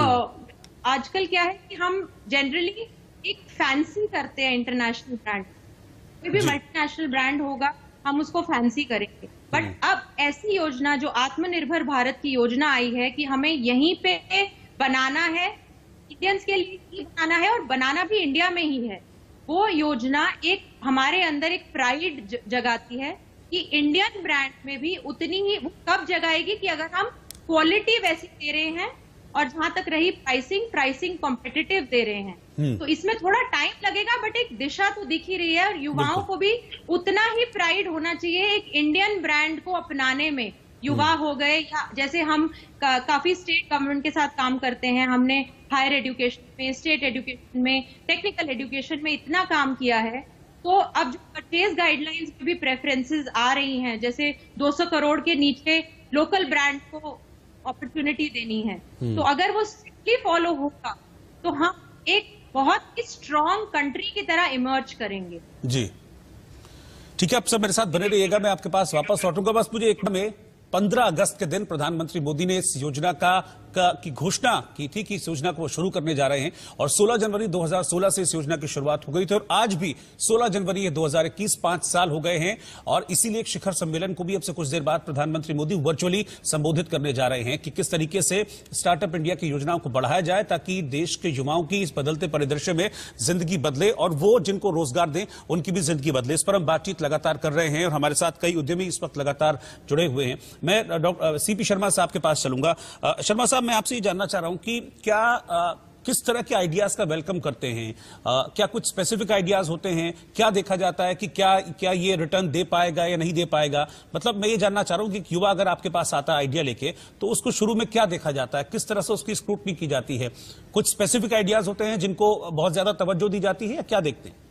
आजकल क्या है कि हम जनरली एक फैंसी करते हैं इंटरनेशनल ब्रांड, कोई भी मल्टीनेशनल ब्रांड होगा हम उसको फैंसी करेंगे, बट अब ऐसी योजना जो आत्मनिर्भर भारत की योजना आई है कि हमें यहीं पे बनाना है, इंडियंस के लिए ही बनाना है और बनाना भी इंडिया में ही है, वो योजना एक हमारे अंदर एक प्राइड जगाती है कि इंडियन ब्रांड में भी उतनी ही वो कब जगाएगी कि अगर हम क्वालिटी वैसी दे रहे हैं और जहां तक रही प्राइसिंग प्राइसिंग कॉम्पिटिटिव दे रहे हैं। तो इसमें थोड़ा टाइम लगेगा, बट एक दिशा तो दिख ही रही है और युवाओं को भी उतना ही प्राइड होना चाहिए एक इंडियन ब्रांड को अपनाने में। युवा हो गए, या जैसे हम का, काफी स्टेट गवर्नमेंट के साथ काम करते हैं, हमने हायर एजुकेशन में, स्टेट एजुकेशन में, टेक्निकल एजुकेशन में इतना काम किया है, तो अब जो परचेज गाइडलाइंस में भी प्रेफरेंसेस आ रही हैं, जैसे दो सौ करोड़ के नीचे लोकल ब्रांड को अपॉर्चुनिटी देनी है, तो अगर वो स्ट्रिक्टली फॉलो होगा तो हम एक बहुत ही स्ट्रॉन्ग कंट्री की तरह इमर्ज करेंगे। जी ठीक है, आप सब मेरे साथ बने रहिएगा, मैं आपके पास वापस लौटूंगा। बस मुझे एक में पंद्रह अगस्त के दिन प्रधानमंत्री मोदी ने इस योजना का, का की घोषणा की थी कि इस योजना को वो शुरू करने जा रहे हैं, और सोलह जनवरी दो हज़ार सोलह से इस योजना की शुरुआत हो गई थी, और आज भी सोलह जनवरी दो हज़ार इक्कीस पांच साल हो गए हैं, और इसीलिए एक शिखर सम्मेलन को भी अब से कुछ देर बाद प्रधानमंत्री मोदी वर्चुअली संबोधित करने जा रहे हैं कि किस तरीके से स्टार्टअप इंडिया की योजनाओं को बढ़ाया जाए ताकि देश के युवाओं की इस बदलते परिदृश्य में जिंदगी बदले और वो जिनको रोजगार दें उनकी भी जिंदगी बदले। इस पर हम बातचीत लगातार कर रहे हैं और हमारे साथ कई उद्यमी इस वक्त लगातार जुड़े हुए हैं। मैं डॉक्टर सीपी शर्मा साहब के पास चलूंगा। शर्मा साहब, मैं आपसे ये जानना चाह रहा हूं कि क्या आ, किस तरह के आइडियाज का वेलकम करते हैं? आ, क्या कुछ स्पेसिफिक आइडियाज होते हैं? क्या देखा जाता है कि क्या क्या ये रिटर्न दे पाएगा या नहीं दे पाएगा? मतलब मैं ये जानना चाह रहा हूं कि युवा अगर आपके पास आता है आइडिया लेके, तो उसको शुरू में क्या देखा जाता है, किस तरह से उसकी स्क्रूटनी की जाती है? कुछ स्पेसिफिक आइडियाज होते हैं जिनको बहुत ज्यादा तवज्जो दी जाती है, या क्या देखते हैं?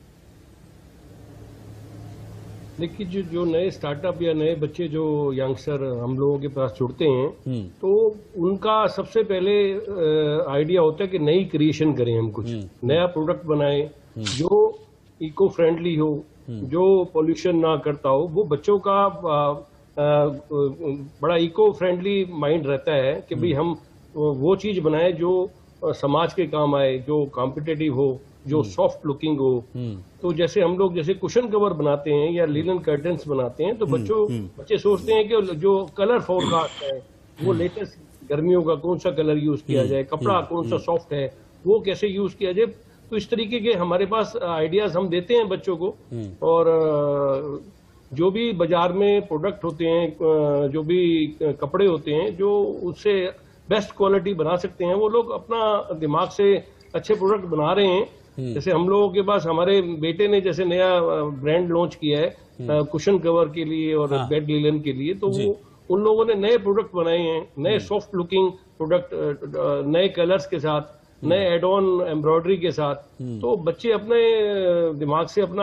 देखिए, जो जो नए स्टार्टअप या नए बच्चे जो यंगस्टर हम लोगों के पास जुड़ते हैं, तो उनका सबसे पहले आइडिया होता है कि नई क्रिएशन करें, हम कुछ नया प्रोडक्ट बनाएं जो इको फ्रेंडली हो, जो पोल्यूशन ना करता हो। वो बच्चों का आ, आ, बड़ा इको फ्रेंडली माइंड रहता है कि भाई हम वो चीज बनाएं जो समाज के काम आए, जो कॉम्पिटिटिव हो, जो सॉफ्ट लुकिंग हो। तो जैसे हम लोग जैसे कुशन कवर बनाते हैं या लिनन कर्टन्स बनाते हैं, तो बच्चों बच्चे सोचते हैं कि जो कलर फोरकास्ट है वो लेटेस्ट गर्मियों का कौन सा कलर यूज किया जाए, कपड़ा कौन सा सॉफ्ट है वो कैसे यूज किया जाए। तो इस तरीके के हमारे पास आइडियाज हम देते हैं बच्चों को, और जो भी बाजार में प्रोडक्ट होते हैं, जो भी कपड़े होते हैं जो उससे बेस्ट क्वालिटी बना सकते हैं, वो लोग अपना दिमाग से अच्छे प्रोडक्ट बना रहे हैं। जैसे हम लोगों के पास हमारे बेटे ने जैसे नया ब्रांड लॉन्च किया है कुशन कवर के लिए और हाँ। बेड लिनन के लिए, तो वो उन लोगों ने नए प्रोडक्ट बनाए हैं, नए सॉफ्ट लुकिंग प्रोडक्ट, नए कलर्स के साथ, नए एड ऑन एम्ब्रॉयडरी के साथ। तो बच्चे अपने दिमाग से अपना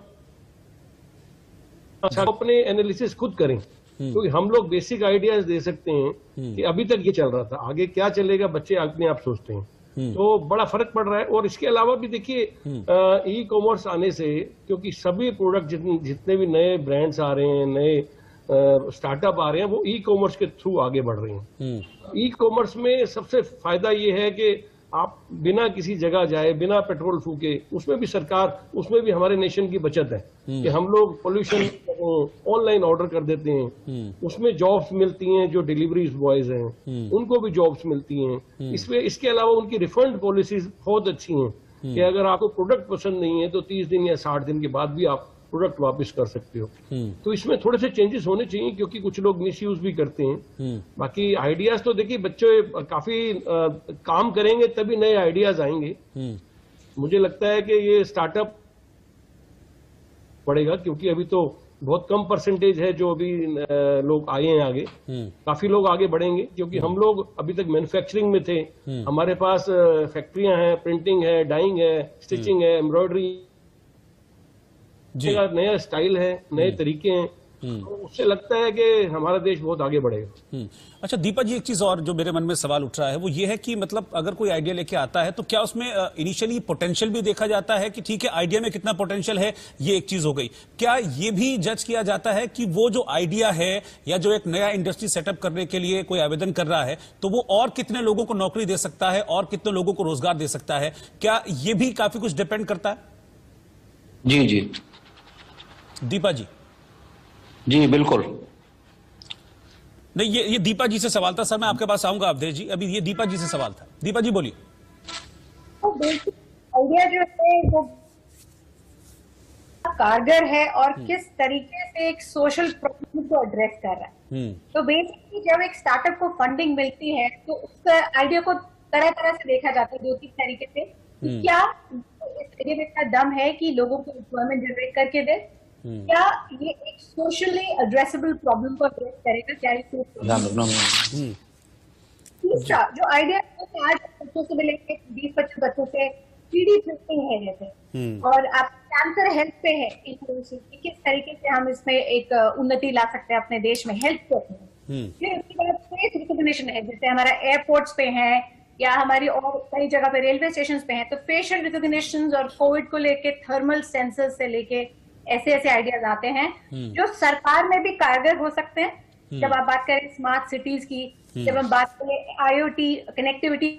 अपने एनालिसिस खुद करें, क्योंकि तो हम लोग बेसिक आइडियाज दे सकते हैं कि अभी तक ये चल रहा था, आगे क्या चलेगा बच्चे अपने आप सोचते हैं। तो बड़ा फर्क पड़ रहा है। और इसके अलावा भी देखिए, ई कॉमर्स आने से, क्योंकि सभी प्रोडक्ट जितने, जितने भी नए ब्रांड्स आ रहे हैं, नए स्टार्टअप आ रहे हैं, वो ई कॉमर्स के थ्रू आगे बढ़ रहे हैं। ई कॉमर्स में सबसे फायदा ये है कि आप बिना किसी जगह जाए, बिना पेट्रोल फूके, उसमें भी सरकार, उसमें भी हमारे नेशन की बचत है कि हम लोग पोल्यूशन ऑनलाइन ऑर्डर कर देते हैं, उसमें जॉब्स मिलती हैं, जो डिलीवरी बॉयज हैं उनको भी जॉब्स मिलती हैं। इसमें इसके अलावा उनकी रिफंड पॉलिसीज बहुत अच्छी हैं कि अगर आपको प्रोडक्ट पसंद नहीं है तो तीस दिन या साठ दिन के बाद भी आप प्रोडक्ट वापस कर सकते हो। तो इसमें थोड़े से चेंजेस होने चाहिए, क्योंकि कुछ लोग मिसयूज भी करते हैं। बाकी आइडियाज तो देखिए, बच्चे काफी आ, काम करेंगे तभी नए आइडियाज आएंगे। मुझे लगता है कि ये स्टार्टअप बढ़ेगा, क्योंकि अभी तो बहुत कम परसेंटेज है जो अभी लोग आए हैं आगे। काफी लोग आगे बढ़ेंगे, क्योंकि हम लोग अभी तक मैन्युफैक्चरिंग में थे, हमारे पास फैक्ट्रियां हैं, प्रिंटिंग है, डाइंग है, स्टिचिंग है, एम्ब्रॉयडरी नया स्टाइल है, नए तरीके हैं, तो उससे लगता है कि हमारा देश बहुत आगे बढ़ेगा। अच्छा दीपा जी, एक चीज और जो मेरे मन में सवाल उठ रहा है वो ये है कि मतलब अगर कोई आइडिया लेके आता है तो क्या उसमें इनिशियली पोटेंशियल भी देखा जाता है कि ठीक है आइडिया में कितना पोटेंशियल है, ये एक चीज हो गई। क्या ये भी जज किया जाता है कि वो जो आइडिया है या जो एक नया इंडस्ट्री सेटअप करने के लिए कोई आवेदन कर रहा है तो वो और कितने लोगों को नौकरी दे सकता है और कितने लोगों को रोजगार दे सकता है? क्या ये भी काफी कुछ डिपेंड करता है? जी जी दीपा जी। जी बिल्कुल। नहीं, ये ये दीपा जी से सवाल था सर, मैं आपके पास आऊंगा अवधेश जी, अभी ये दीपा जी से सवाल था। दीपा जी बोलिए। आइडिया जो है वो कारगर है और किस तरीके से एक सोशल प्रॉब्लम को एड्रेस कर रहा है। तो बेसिकली जब एक स्टार्टअप को फंडिंग मिलती है तो उस आइडिया को तरह तरह से देखा जाता है, दो तीन तरीके से, कि क्या इस आइडिया में इतना दम है कि लोगों को एम्प्लॉयमेंट जनरेट करके दे, क्या ये एक सोशली एड्रेसेबल प्रॉब्लम को एड्रेस करेगा, क्या ये तीसरा जो आइडिया आज बच्चों से मिलेंगे, बीस पच्चीस बच्चों से पीढ़ी प्रिंटिंग है जैसे, और आप कैंसर हेल्थ पे है इंफॉर्मेशन कि किस तरीके से हम इसमें एक उन्नति ला सकते हैं अपने देश में हेल्थ पे। फिर उसके बाद फेस रिकॉग्निशन है, जैसे हमारा एयरपोर्ट्स पे है या हमारी और कई जगह पे रेलवे स्टेशन पे है, तो फेशियल रिकॉग्निशन और कोविड को लेके थर्मल सेंसर से लेके ऐसे ऐसे आइडियाज आते हैं जो सरकार में भी कारगर हो सकते हैं। जब आप बात करें स्मार्ट सिटीज की, जब हम बात करें आईओटी कनेक्टिविटी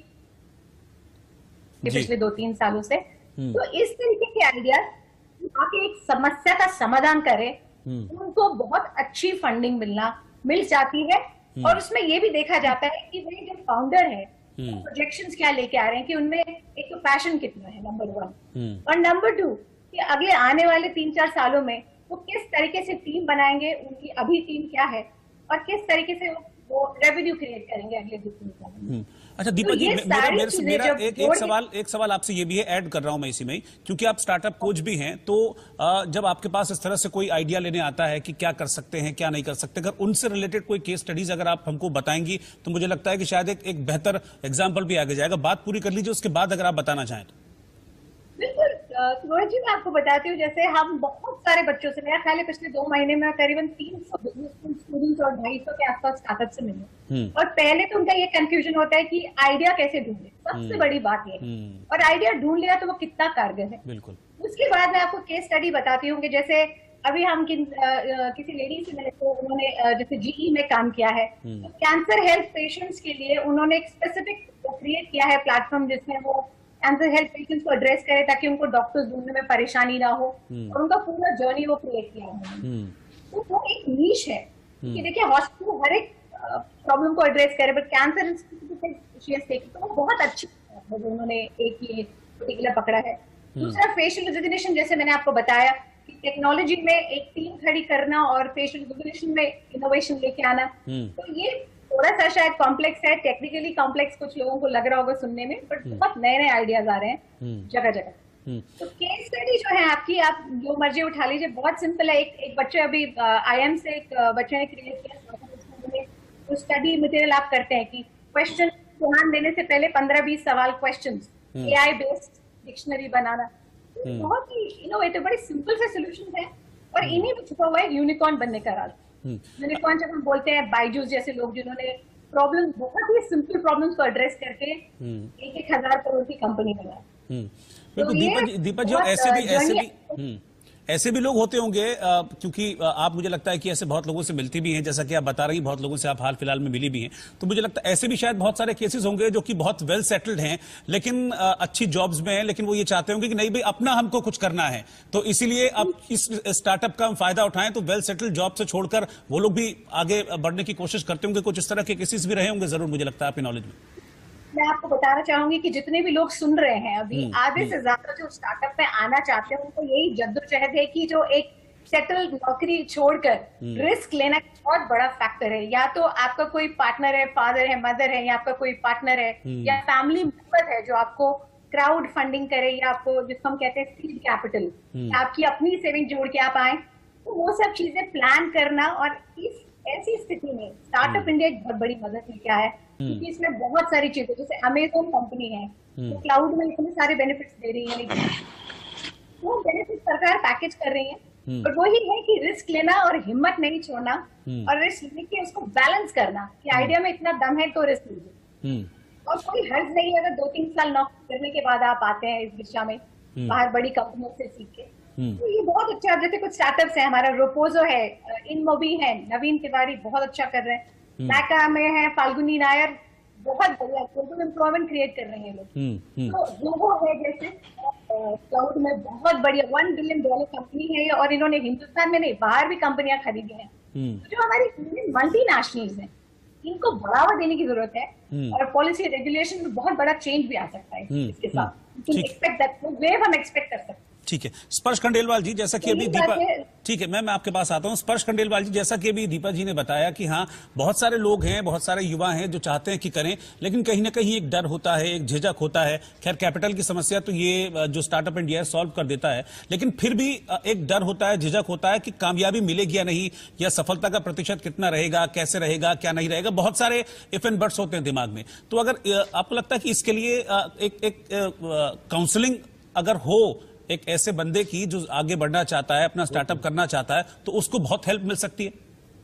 पिछले दो तीन सालों से, तो इस तरीके के आइडियाज आके एक समस्या का समाधान करे, उनको बहुत अच्छी फंडिंग मिलना मिल जाती है। और उसमें ये भी देखा जाता है कि भाई जो फाउंडर है प्रोजेक्शंस क्या लेके आ रहे हैं, कि उनमें एक तो पैशन कितना है, नंबर वन, और नंबर टू कि अगले आने वाले तीन चार सालों में वो किस तरीके से टीम बनाएंगे, उनकी अभी टीम क्या है, और किस तरीके से वो रेवेन्यू क्रिएट करेंगे अगले दो तीन सालों में। अच्छा दीपा जी, मेरा मेरे से मेरा एक एक सवाल एक सवाल आपसे ये भी है, ऐड कर रहा हूं मैं इसी में, क्योंकि आप स्टार्टअप कोच भी हैं, तो जब आपके पास इस तरह से कोई आइडिया लेने आता है कि क्या कर सकते हैं क्या नहीं कर सकते, अगर उनसे रिलेटेड कोई केस स्टडीज अगर आप हमको बताएंगी तो मुझे लगता है कि शायद एक, एक बेहतर एग्जाम्पल भी आगे जाएगा। बात पूरी कर लीजिए, उसके बाद अगर आप बताना चाहें तो। बिल्कुल रोहित जी, मैं आपको बताती हूँ, जैसे हम बहुत सारे बच्चों से, मेरा ख्याल है पिछले दो महीने में करीबन तीन सौ बिजनेस स्टूडेंट्स और ढाई सौ के आसपास स्टार्टअप से मिले, और पहले तो उनका ये कंफ्यूजन होता है कि आइडिया कैसे ढूंढे, सबसे बड़ी बात ये है, और आइडिया ढूंढ लिया तो वो कितना कारगर है। बिल्कुल। उसके बाद मैं आपको केस स्टडी बताती हूँ कि जैसे अभी हम किन आ, किसी लेडी से मिले तो उन्होंने जैसे जीई में काम किया है, तो कैंसर हेल्थ पेशेंट्स के लिए उन्होंने एक स्पेसिफिक क्रिएट किया है प्लेटफॉर्म, जिसमें वो कैंसर हेल्थ पेशेंट्स को एड्रेस करे ताकि उनको डॉक्टर्स ढूंढने में परेशानी ना हो, और उनका पूरा जर्नी वो क्रिएट किया है। तो वो एक नीश है कि देखिए हॉस्पिटल हर एक प्रॉब्लम को एड्रेस करे, बट कैंसर तो वो बहुत अच्छी है जो उन्होंने एक ये पर्टिकुलर पकड़ा है। दूसरा फेशियल रिकॉग्निशन, जैसे मैंने आपको बताया कि टेक्नोलॉजी में एक टीम खड़ी करना और फेशियल रिकॉग्निशन में इनोवेशन लेके आना, तो ये थोड़ा सा शायद कॉम्प्लेक्स है, टेक्निकली कॉम्प्लेक्स कुछ लोगों को लग रहा होगा सुनने में, बट बहुत नए नए आइडियाज आ रहे हैं जगह जगह। तो केस स्टडी जो है आपकी, आप जो मर्जी उठा लीजिए, बहुत सिंपल है। एक एक बच्चे अभी आईएम से एक बच्चे ने क्रिएट किया, तो स्टडी मटेरियल आप करते हैं कि क्वेश्चन ध्यान देने से पहले पंद्रह बीस सवाल क्वेश्चन, एआई बेस्ड डिक्शनरी बनाना, बहुत ही इनोवेटिव, बड़ी सिंपल से सोल्यूशन है, और इन्हीं में छुपा हुआ है यूनिकॉर्न बनने का राज। यूनिकॉर्न जब हम बोलते हैं, बायजूस जैसे लोग जिन्होंने प्रॉब्लम, बहुत ही सिंपल प्रॉब्लम्स को एड्रेस करके एक एक हजार करोड़ की कंपनी बनाई। बिल्कुल। दीपा जी, दीपा जी, ऐसे भी ऐसे भी ऐसे भी लोग होते होंगे, क्योंकि आप, मुझे लगता है कि ऐसे बहुत लोगों से मिलती भी हैं, जैसा कि आप बता रही, बहुत लोगों से आप हाल फिलहाल में मिली भी हैं, तो मुझे लगता है ऐसे भी शायद बहुत सारे केसेस होंगे जो कि बहुत वेल सेटल्ड हैं, लेकिन अच्छी जॉब्स में हैं, लेकिन वो ये चाहते होंगे कि नहीं भाई अपना हमको कुछ करना है, तो इसीलिए अब इस स्टार्टअप का हम फायदा उठाएं, तो वेल सेटल्ड जॉब से छोड़कर वो लोग भी आगे बढ़ने की कोशिश करते होंगे। कुछ इस तरह के केसेस भी रहे होंगे जरूर, मुझे लगता है आपकी नॉलेज में। मैं आपको बताना चाहूंगी कि जितने भी लोग सुन रहे हैं अभी, आधे से ज्यादा जो स्टार्टअप में आना चाहते हैं, उनको यही जद्दोजहद है कि जो एक सेटल नौकरी छोड़कर रिस्क लेना बहुत बड़ा फैक्टर है। या तो आपका कोई पार्टनर है, फादर है, मदर है, या आपका कोई पार्टनर है या फैमिली मेंबर है जो आपको क्राउड फंडिंग करे, या आपको जिसको हम कहते हैं सीड कैपिटल, आपकी अपनी सेविंग जोड़ के आप आए, तो वो सब चीजें प्लान करना। और इस ऐसी स्थिति में स्टार्टअप इंडिया एक बहुत बड़ी मदद लेके आया है, क्योंकि इसमें बहुत सारी चीजें, जैसे अमेजोन कंपनी है तो क्लाउड में इतने सारे बेनिफिट्स दे रही है, लेकिन वो बेनिफिट सरकार पैकेज कर रही है और वही है कि रिस्क लेना और हिम्मत नहीं छोड़ना, और रिस्क लेके उसको बैलेंस करना कि आइडिया में इतना दम है तो रिस्क लीजिए, और कोई हर्ज नहीं है अगर दो तीन साल नौकरी करने के बाद आप आते हैं इस दिशा में बाहर बड़ी कंपनियों से सीख के। तो ये बहुत अच्छा, जैसे कुछ स्टार्टअप्स है, हमारा रोपोजो है, इनमोबी है, नवीन तिवारी बहुत अच्छा कर रहे हैं, मैका में है फाल्गुनी नायर, बहुत बढ़िया टोटल एम्प्लॉयमेंट क्रिएट कर रहे हैं लोग। तो जोगो है जैसे क्लाउड में बहुत बढ़िया वन बिलियन डॉलर कंपनी है, और इन्होंने हिंदुस्तान में नहीं बाहर भी कंपनियां खरीदी हैं। तो जो हमारी मल्टीनेशनल्स हैं इनको बढ़ावा देने की जरूरत है, और पॉलिसी रेगुलेशन में बहुत बड़ा चेंज भी आ सकता है इसके साथ। एक्सपेक्ट दैट वेव हम एक्सपेक्ट कर सकते हैं। ठीक है, स्पर्श खंडेलवाल जी, जैसा कि अभी दीपा, ठीक है मैं मैं आपके पास आता हूं। स्पर्श खंडेलवाल जी, जैसा कि अभी दीपा जी ने बताया कि हाँ बहुत सारे लोग हैं, बहुत सारे युवा हैं जो चाहते हैं कि करें, लेकिन कहीं ना कहीं एक डर होता है, एक झिझक होता है। खैर कैपिटल की समस्या तो ये जो स्टार्टअप इंडिया सॉल्व कर देता है, लेकिन फिर भी एक डर होता है, झिझक होता है कि कामयाबी मिलेगी या नहीं, या सफलता का प्रतिशत कितना रहेगा, कैसे रहेगा, क्या नहीं रहेगा, बहुत सारे इफ एंड बट्स होते हैं दिमाग में। तो अगर आपको लगता है कि इसके लिए एक एक काउंसलिंग अगर हो एक ऐसे बंदे की जो आगे बढ़ना चाहता है, अपना स्टार्टअप करना चाहता है, तो उसको बहुत हेल्प मिल सकती है?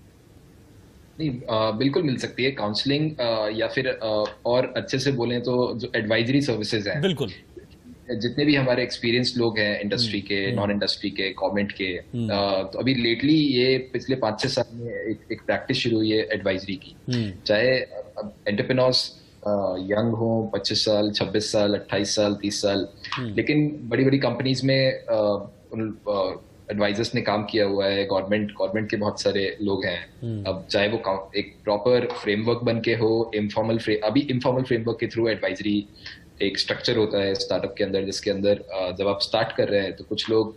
नहीं, आ, बिल्कुल मिल सकती है काउंसलिंग, या फिर आ, और अच्छे से बोलें तो जो एडवाइजरी सर्विसेज हैं, बिल्कुल जितने भी हमारे एक्सपीरियंस लोग हैं इंडस्ट्री के, नॉन इंडस्ट्री के, गवर्नमेंट के, आ, तो अभी लेटली ये पिछले पांच छह साल में एक, एक प्रैक्टिस शुरू हुई है एडवाइजरी की। चाहे एंटरप्रेन्योर्स यंग हो, पच्चीस साल, छब्बीस साल, अट्ठाईस साल, तीस साल, लेकिन बड़ी बड़ी कंपनीज में एडवाइजर्स ने काम किया हुआ है। गवर्नमेंट गवर्नमेंट के बहुत सारे लोग हैं। अब चाहे वो एक प्रॉपर फ्रेमवर्क बन के हो, इनफॉर्मल फ्रेम अभी इनफॉर्मल फ्रेमवर्क के थ्रू एडवाइजरी एक स्ट्रक्चर होता है स्टार्टअप के अंदर, जिसके अंदर जब आप स्टार्ट कर रहे हैं तो कुछ लोग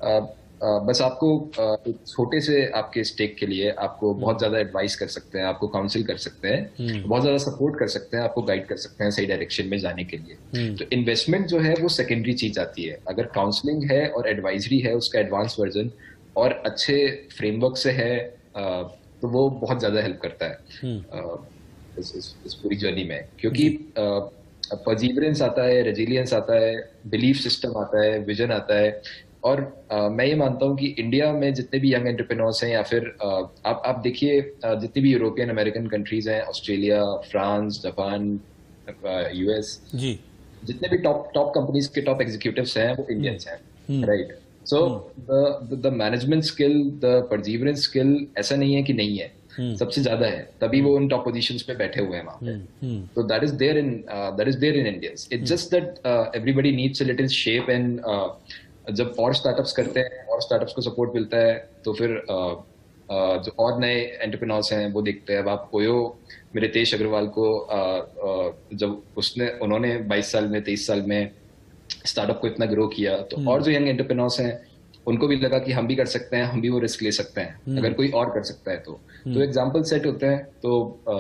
बस आपको एक छोटे से आपके स्टेक के लिए आपको बहुत ज्यादा एडवाइस कर सकते हैं, आपको काउंसिल कर सकते हैं, बहुत ज्यादा सपोर्ट कर सकते हैं, आपको गाइड कर सकते हैं सही डायरेक्शन में जाने के लिए। तो इन्वेस्टमेंट जो है वो सेकेंडरी चीज आती है। अगर काउंसलिंग है और एडवाइजरी है उसका एडवांस वर्जन और अच्छे फ्रेमवर्क से है तो वो बहुत ज्यादा हेल्प करता है इस, इस, इस पूरी जर्नी में, क्योंकि परसिवरेंस आता है, रेजिलियंस आता है, बिलीफ सिस्टम आता है, विजन आता है। और uh, मैं ये मानता हूँ कि इंडिया में जितने भी यंग एंटरप्रेन्योर्स हैं, या फिर uh, आप आप देखिए uh, जितनी भी यूरोपियन अमेरिकन कंट्रीज हैं, ऑस्ट्रेलिया, फ्रांस, जापान, यूएस, जी जितने भी टॉप टॉप कंपनीज के टॉप एग्जीक्यूटिव्स हैं वो इंडियंस हैं, right? So the the management skill, the perseverance skill ऐसा नहीं है कि नहीं है, सबसे ज्यादा है, तभी वो उन टॉप पोजीशंस पे बैठे हुए हैं वहां पे। तो that is there in that is there in Indians. It's just that everybody needs a little shape, and जब और स्टार्टअप्स करते हैं और स्टार्टअप्स को सपोर्ट मिलता है तो फिर आ, आ, जो और नए एंटरप्रेन्योर्स हैं वो देखते हैं। अब आप ओयो मेरे तेज अग्रवाल को आ, आ, जब उसने उन्होंने बाईस साल में, तेईस साल में स्टार्टअप को इतना ग्रो किया, तो और जो यंग एंटरप्रेन्योर्स हैं उनको भी लगा कि हम भी कर सकते हैं, हम भी वो रिस्क ले सकते हैं अगर कोई और कर सकता है तो तो एग्जाम्पल सेट होते हैं। तो आ,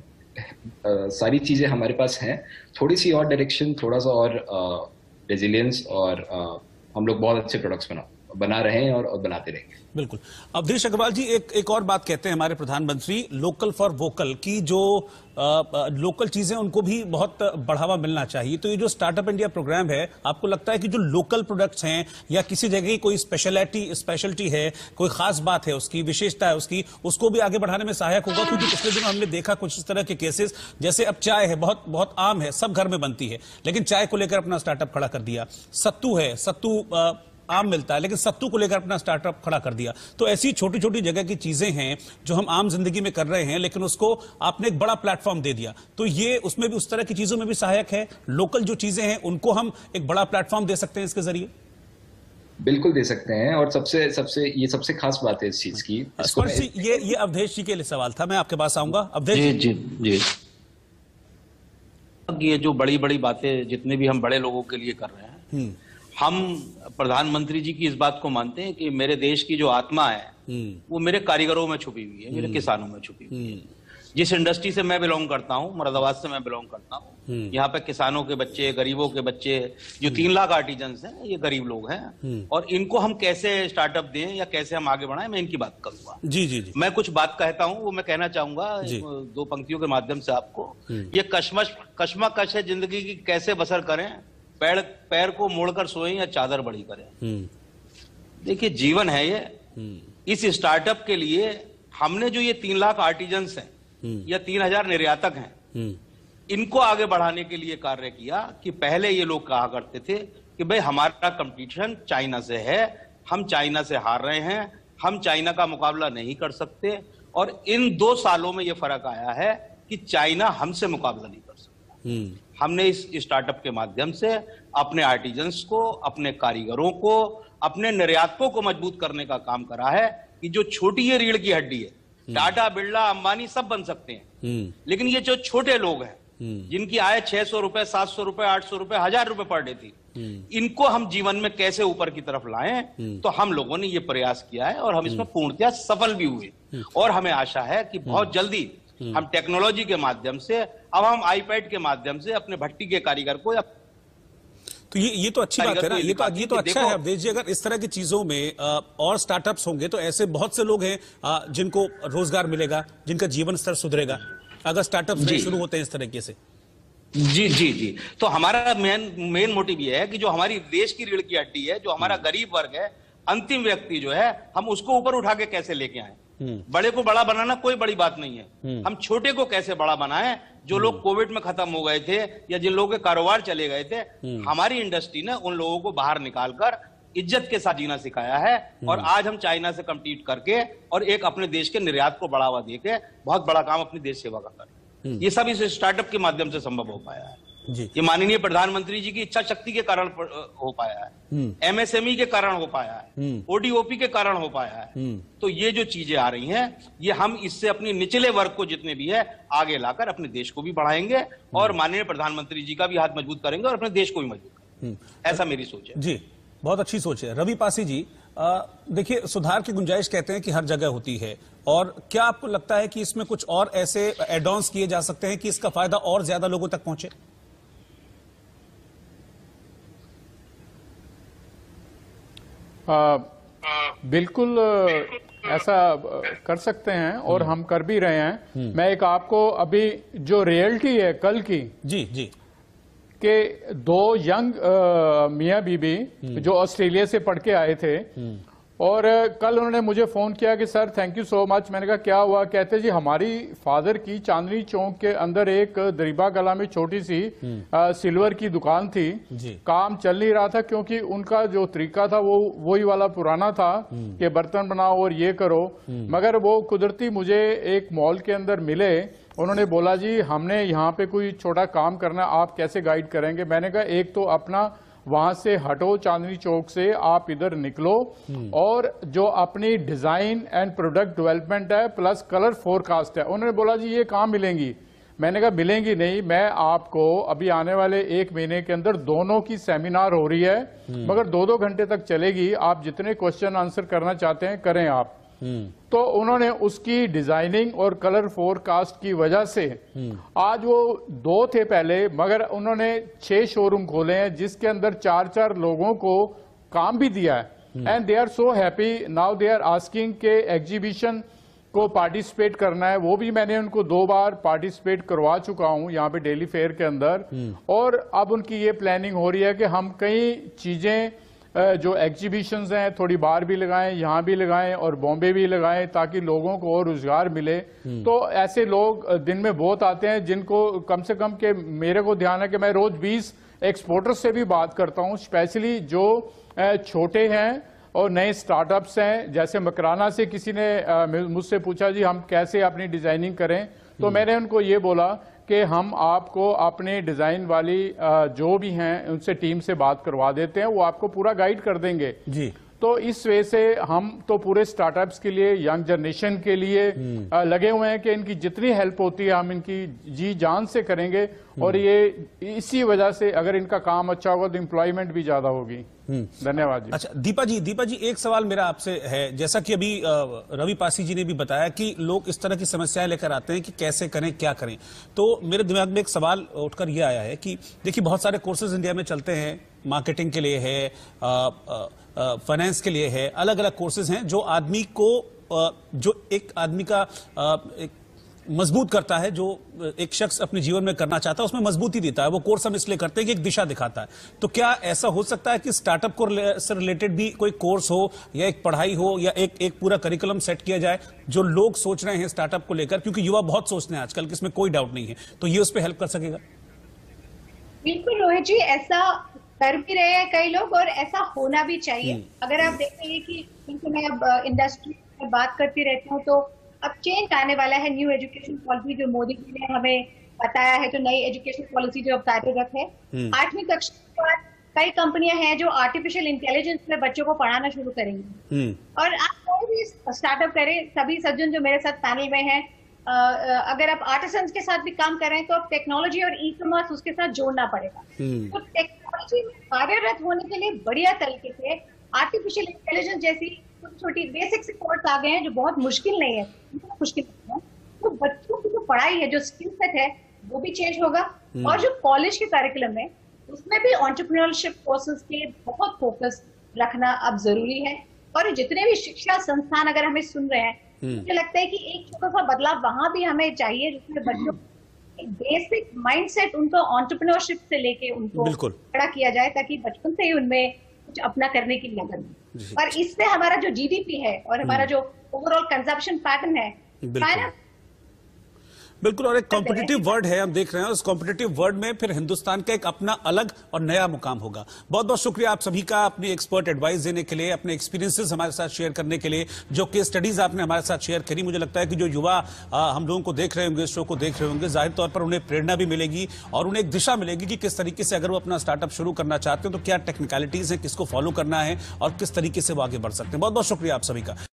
आ, सारी चीजें हमारे पास हैं, थोड़ी सी और डायरेक्शन, थोड़ा सा और रेजिलियंस, और आ, हम लोग बहुत अच्छे प्रोडक्ट्स बना बना रहे हैं और, और बनाते रहेंगे। बिल्कुल। अवधेश अग्रवाल जी, एक एक और बात कहते हैं हमारे प्रधानमंत्री, लोकल फॉर वोकल की जो आ, लोकल चीजें उनको भी बहुत बढ़ावा मिलना चाहिए। तो ये जो स्टार्टअप इंडिया प्रोग्राम है, आपको लगता है कि जो लोकल प्रोडक्ट्स हैं या किसी जगह की कोई स्पेशलिटी स्पेशलिटी है, कोई खास बात है उसकी, विशेषता है उसकी, उसको भी आगे बढ़ाने में सहायक होगा? क्योंकि पिछले दिनों हमने देखा कुछ इस तरह के केसेस, जैसे अब चाय है, बहुत बहुत आम है, सब घर में बनती है, लेकिन चाय को लेकर अपना स्टार्टअप खड़ा कर दिया। सत्तू है, सत्तू आ, आम मिलता है, लेकिन सत्तू को लेकर अपना स्टार्टअप खड़ा कर दिया। तो ऐसी छोटी छोटी जगह की चीजें हैं जो हम आम जिंदगी में कर रहे हैं, लेकिन उसको आपने एक बड़ा प्लेटफॉर्म दे दिया। तो ये उसमें भी, उस तरह की चीजों में भी सहायक है। लोकल जो चीजें हैं उनको हम एक बड़ा प्लेटफॉर्म दे सकते हैं इसके जरिए। बिल्कुल दे सकते हैं, और सबसे सबसे ये सबसे खास बात है इस चीज की। ये ये अवधेश जी के लिए सवाल था, मैं आपके पास आऊंगा। अवधेश जी, जी जी ये जो बड़ी बड़ी बातें जितने भी हम बड़े लोगों के लिए कर रहे हैं, हम प्रधानमंत्री जी की इस बात को मानते हैं कि मेरे देश की जो आत्मा है वो मेरे कारीगरों में छुपी हुई है, मेरे किसानों में छुपी हुई है। जिस इंडस्ट्री से मैं बिलोंग करता हूँ, मुरादाबाद से मैं बिलोंग करता हूँ, यहाँ पे किसानों के बच्चे, गरीबों के बच्चे, जो तीन लाख आर्टिजन्स हैं, ये गरीब लोग हैं, और इनको हम कैसे स्टार्टअप दें या कैसे हम आगे बढ़ाएं, मैं इनकी बात करूंगा। जी जी जी मैं कुछ बात कहता हूँ, वो मैं कहना चाहूंगा दो पंक्तियों के माध्यम से आपको। ये कश्मश कश्मकश है जिंदगी की, कैसे बसर करें, पैर पैर को मोड़कर सोएं या चादर बड़ी करें। देखिए जीवन है ये, इस स्टार्टअप के लिए हमने जो ये तीन लाख आर्टिजन्स हैं या तीन हजार निर्यातक हैं, इनको आगे बढ़ाने के लिए कार्य किया कि पहले ये लोग कहा करते थे कि भाई हमारा कंपटीशन चाइना से है, हम चाइना से हार रहे हैं, हम चाइना का मुकाबला नहीं कर सकते। और इन दो सालों में ये फर्क आया है कि चाइना हमसे मुकाबला नहीं कर सकता। हमने इस स्टार्टअप के माध्यम से अपने आर्टिजन्स को, अपने कारीगरों को, अपने निर्यातकों को मजबूत करने का काम करा है कि जो छोटी ये रीढ़ की हड्डी है, टाटा, बिरला, अंबानी सब बन सकते हैं, लेकिन ये जो छोटे लोग हैं जिनकी आय छह सौ रुपए, सात सौ रुपए, आठ सौ रुपए, हजार रुपए पर डे थी, इनको हम जीवन में कैसे ऊपर की तरफ लाएं, तो हम लोगों ने ये प्रयास किया है और हम इसमें पूर्णतः सफल भी हुए। और हमें आशा है कि बहुत जल्दी हम टेक्नोलॉजी के माध्यम से, अब हम आईपैड के माध्यम से अपने भट्टी के कारीगर को, या तो ये ये तो अच्छी बात है ना, ये तो ये तो अच्छा है अवधेश जी। अगर इस तरह की चीजों में आ, और स्टार्टअप्स होंगे तो ऐसे बहुत से लोग हैं आ, जिनको रोजगार मिलेगा, जिनका जीवन स्तर सुधरेगा अगर स्टार्टअप्स शुरू होते हैं इस तरीके से। जी जी जी तो हमारा मेन मेन मोटिव ये है कि जो हमारी देश की रीढ़ की हड्डी है, जो हमारा गरीब वर्ग है, अंतिम व्यक्ति जो है, हम उसको ऊपर उठा के कैसे लेके आए। बड़े को बड़ा बनाना कोई बड़ी बात नहीं है, हम छोटे को कैसे बड़ा बनाएं। जो लोग कोविड में खत्म हो गए थे या जिन लोगों के कारोबार चले गए थे, हमारी इंडस्ट्री ने उन लोगों को बाहर निकालकर इज्जत के साथ जीना सिखाया है। और आज हम चाइना से कम्पीट करके और एक अपने देश के निर्यात को बढ़ावा देके बहुत बड़ा काम अपनी देश सेवा का कर रहे हैं। ये सब इस स्टार्टअप के माध्यम से संभव हो पाया है जी। ये माननीय प्रधानमंत्री जी की इच्छा शक्ति के कारण हो पाया है, एमएसएमई के कारण हो पाया है, ओडीओपी के कारण हो पाया है। तो ये जो चीजें आ रही हैं, ये हम इससे अपने निचले वर्ग को जितने भी है आगे लाकर अपने देश को भी बढ़ाएंगे और माननीय प्रधानमंत्री जी का भी हाथ मजबूत करेंगे और अपने देश को भी मजबूत करेंगे। ऐसा मेरी सोच है जी। बहुत अच्छी सोच है। रवि पासी जी, देखिए सुधार की गुंजाइश कहते हैं कि हर जगह होती है, और क्या आपको लगता है कि इसमें कुछ और ऐसे एड ऑन्स किए जा सकते हैं कि इसका फायदा और ज्यादा लोगों तक पहुंचे? आ, बिल्कुल ऐसा कर सकते हैं और हम कर भी रहे हैं। मैं एक आपको अभी जो रियलिटी है कल की जी जी के दो यंग मियां बीबी जो ऑस्ट्रेलिया से पढ़ के आए थे, और कल उन्होंने मुझे फोन किया कि sir thank you so much. मैंने कहा क्या हुआ? कहते जी हमारी फादर की चांदनी चौक के अंदर एक दरीबा गला में छोटी सी आ, सिल्वर की दुकान थी, काम चल नहीं रहा था क्योंकि उनका जो तरीका था वो वही वाला पुराना था कि बर्तन बनाओ और ये करो। मगर वो कुदरती मुझे एक मॉल के अंदर मिले, उन्होंने बोला जी हमने यहाँ पे कोई छोटा काम करना, आप कैसे गाइड करेंगे? मैंने कहा एक तो अपना वहां से हटो चांदनी चौक से, आप इधर निकलो और जो अपनी डिजाइन एंड प्रोडक्ट डेवलपमेंट है प्लस कलर फोरकास्ट है। उन्होंने बोला जी ये कहाँ मिलेंगी? मैंने कहा मिलेंगी नहीं, मैं आपको अभी आने वाले एक महीने के अंदर दोनों की सेमिनार हो रही है, मगर दो दो घंटे तक चलेगी, आप जितने क्वेश्चन आंसर करना चाहते हैं करें आप। तो उन्होंने उसकी डिजाइनिंग और कलर फोरकास्ट की वजह से आज वो दो थे पहले, मगर उन्होंने छह शोरूम खोले हैं जिसके अंदर चार चार लोगों को काम भी दिया है। And they are so happy now, they are asking के एग्जीबिशन को पार्टिसिपेट करना है। वो भी मैंने उनको दो बार पार्टिसिपेट करवा चुका हूं यहाँ पे डेली फेयर के अंदर, और अब उनकी ये प्लानिंग हो रही है कि हम कई चीजें जो एग्जीबिशंस हैं थोड़ी बाहर भी लगाएं, यहाँ भी लगाएं और बॉम्बे भी लगाएं ताकि लोगों को और रोजगार मिले। तो ऐसे लोग दिन में बहुत आते हैं जिनको कम से कम के मेरे को ध्यान है कि मैं रोज बीस एक्सपोर्टर्स से भी बात करता हूँ, स्पेशली जो छोटे हैं और नए स्टार्टअप्स हैं। जैसे मकराना से किसी ने मुझसे पूछा जी हम कैसे अपनी डिजाइनिंग करें, तो मैंने उनको ये बोला कि हम आपको अपने डिजाइन वाली जो भी हैं उनसे टीम से बात करवा देते हैं, वो आपको पूरा गाइड कर देंगे जी। तो इस वे से हम तो पूरे स्टार्टअप्स के लिए, यंग जनरेशन के लिए लगे हुए हैं कि इनकी जितनी हेल्प होती है हम इनकी जी जान से करेंगे, और ये इसी वजह से अगर इनका काम अच्छा होगा तो एम्प्लॉयमेंट भी ज्यादा होगी। धन्यवाद जी। अच्छा दीपा जी, दीपा जी एक सवाल मेरा आपसे है, जैसा कि अभी रवि पासी जी ने भी बताया कि लोग इस तरह की समस्याएं लेकर आते हैं कि कैसे करें क्या करें, तो मेरे दिमाग में एक सवाल उठकर यह आया है कि देखिए बहुत सारे कोर्सेज इंडिया में चलते हैं, मार्केटिंग के लिए है, फाइनेंस के लिए है, अलग अलग कोर्सेज हैं जो आदमी को, जो एक आदमी का एक मजबूत करता है, जो एक शख्स अपने जीवन में करना चाहता है उसमें मजबूती देता है। वो कोर्स हम इसलिए करते हैं कि एक दिशा दिखाता है। तो क्या ऐसा हो सकता है कि स्टार्टअप को से रिलेटेड भी कोई कोर्स हो या एक पढ़ाई हो या एक एक पूरा करिकुलम सेट किया जाए जो लोग सोच रहे हैं स्टार्टअप को लेकर, क्योंकि युवा बहुत सोचते हैं आजकल कि इसमें कोई डाउट नहीं है, तो ये उस पर हेल्प कर सकेगा? बिल्कुल रोहित जी, ऐसा कर भी रहे हैं कई लोग और ऐसा होना भी चाहिए। अगर आप देखेंगे कि क्योंकि मैं अब इंडस्ट्री में बात करती रहती हूँ, तो अब चेंज आने वाला है। न्यू एजुकेशन पॉलिसी जो मोदी जी ने हमें बताया है, जो नई एजुकेशन पॉलिसी जो अब कार्यरत है, आठवीं कक्षा के बाद कई कंपनियां हैं जो आर्टिफिशियल इंटेलिजेंस में बच्चों को पढ़ाना शुरू करेंगी। और आप कोई भी स्टार्टअप करें, सभी सज्जन जो मेरे साथ पैनल में हैं, अगर आप आर्टिसंस के साथ भी काम कर रहे हैं तो आप टेक्नोलॉजी और ई कॉमर्स उसके साथ जोड़ना पड़ेगा। तो टेक्नोलॉजी में कार्यरत होने के लिए बढ़िया तरीके से आर्टिफिशियल इंटेलिजेंस जैसी छोटी छोटी बेसिक कोर्स आ गए हैं जो बहुत मुश्किल नहीं है, मुश्किल नहीं है। तो बच्चों की जो पढ़ाई है, जो स्किल सेट है, वो भी चेंज होगा। और जो कॉलेज के करिकुलम है उसमें भी एंटरप्रेन्योरशिप कोर्सेज के बहुत फोकस रखना अब जरूरी है। और जितने भी शिक्षा संस्थान अगर हमें सुन रहे हैं, मुझे लगता है कि एक छोटा सा बदलाव वहां भी हमें चाहिए, जिसमें बच्चों बेसिक माइंडसेट उनको एंटरप्रेन्योरशिप से लेके उनको खड़ा किया जाए, ताकि बचपन से ही उनमें कुछ अपना करने की लगन। और इससे हमारा जो जीडीपी है और हमारा जो ओवरऑल कंजप्शन पैटर्न है, बिल्कुल, और एक कॉम्पिटिटिव वर्ल्ड है, हम देख रहे हैं। उस कॉम्पिटिटिव वर्ल्ड में फिर हिंदुस्तान का एक अपना अलग और नया मुकाम होगा। बहुत बहुत शुक्रिया आप सभी का अपनी एक्सपर्ट एडवाइस देने के लिए, अपने एक्सपीरियंसेस हमारे साथ शेयर करने के लिए, जो केस स्टडीज आपने हमारे साथ शेयर करी। मुझे लगता है कि जो युवा आ, हम लोगों को देख रहे होंगे, इस शो को देख रहे होंगे, जाहिर तौर पर उन्हें प्रेरणा भी मिलेगी और उन्हें एक दिशा मिलेगी कि किस तरीके से अगर वो अपना स्टार्टअप शुरू करना चाहते हैं तो क्या टेक्निकलिटीज हैं, किसको फॉलो करना है और किस तरीके से वो आगे बढ़ सकते हैं। बहुत बहुत शुक्रिया आप सभी का।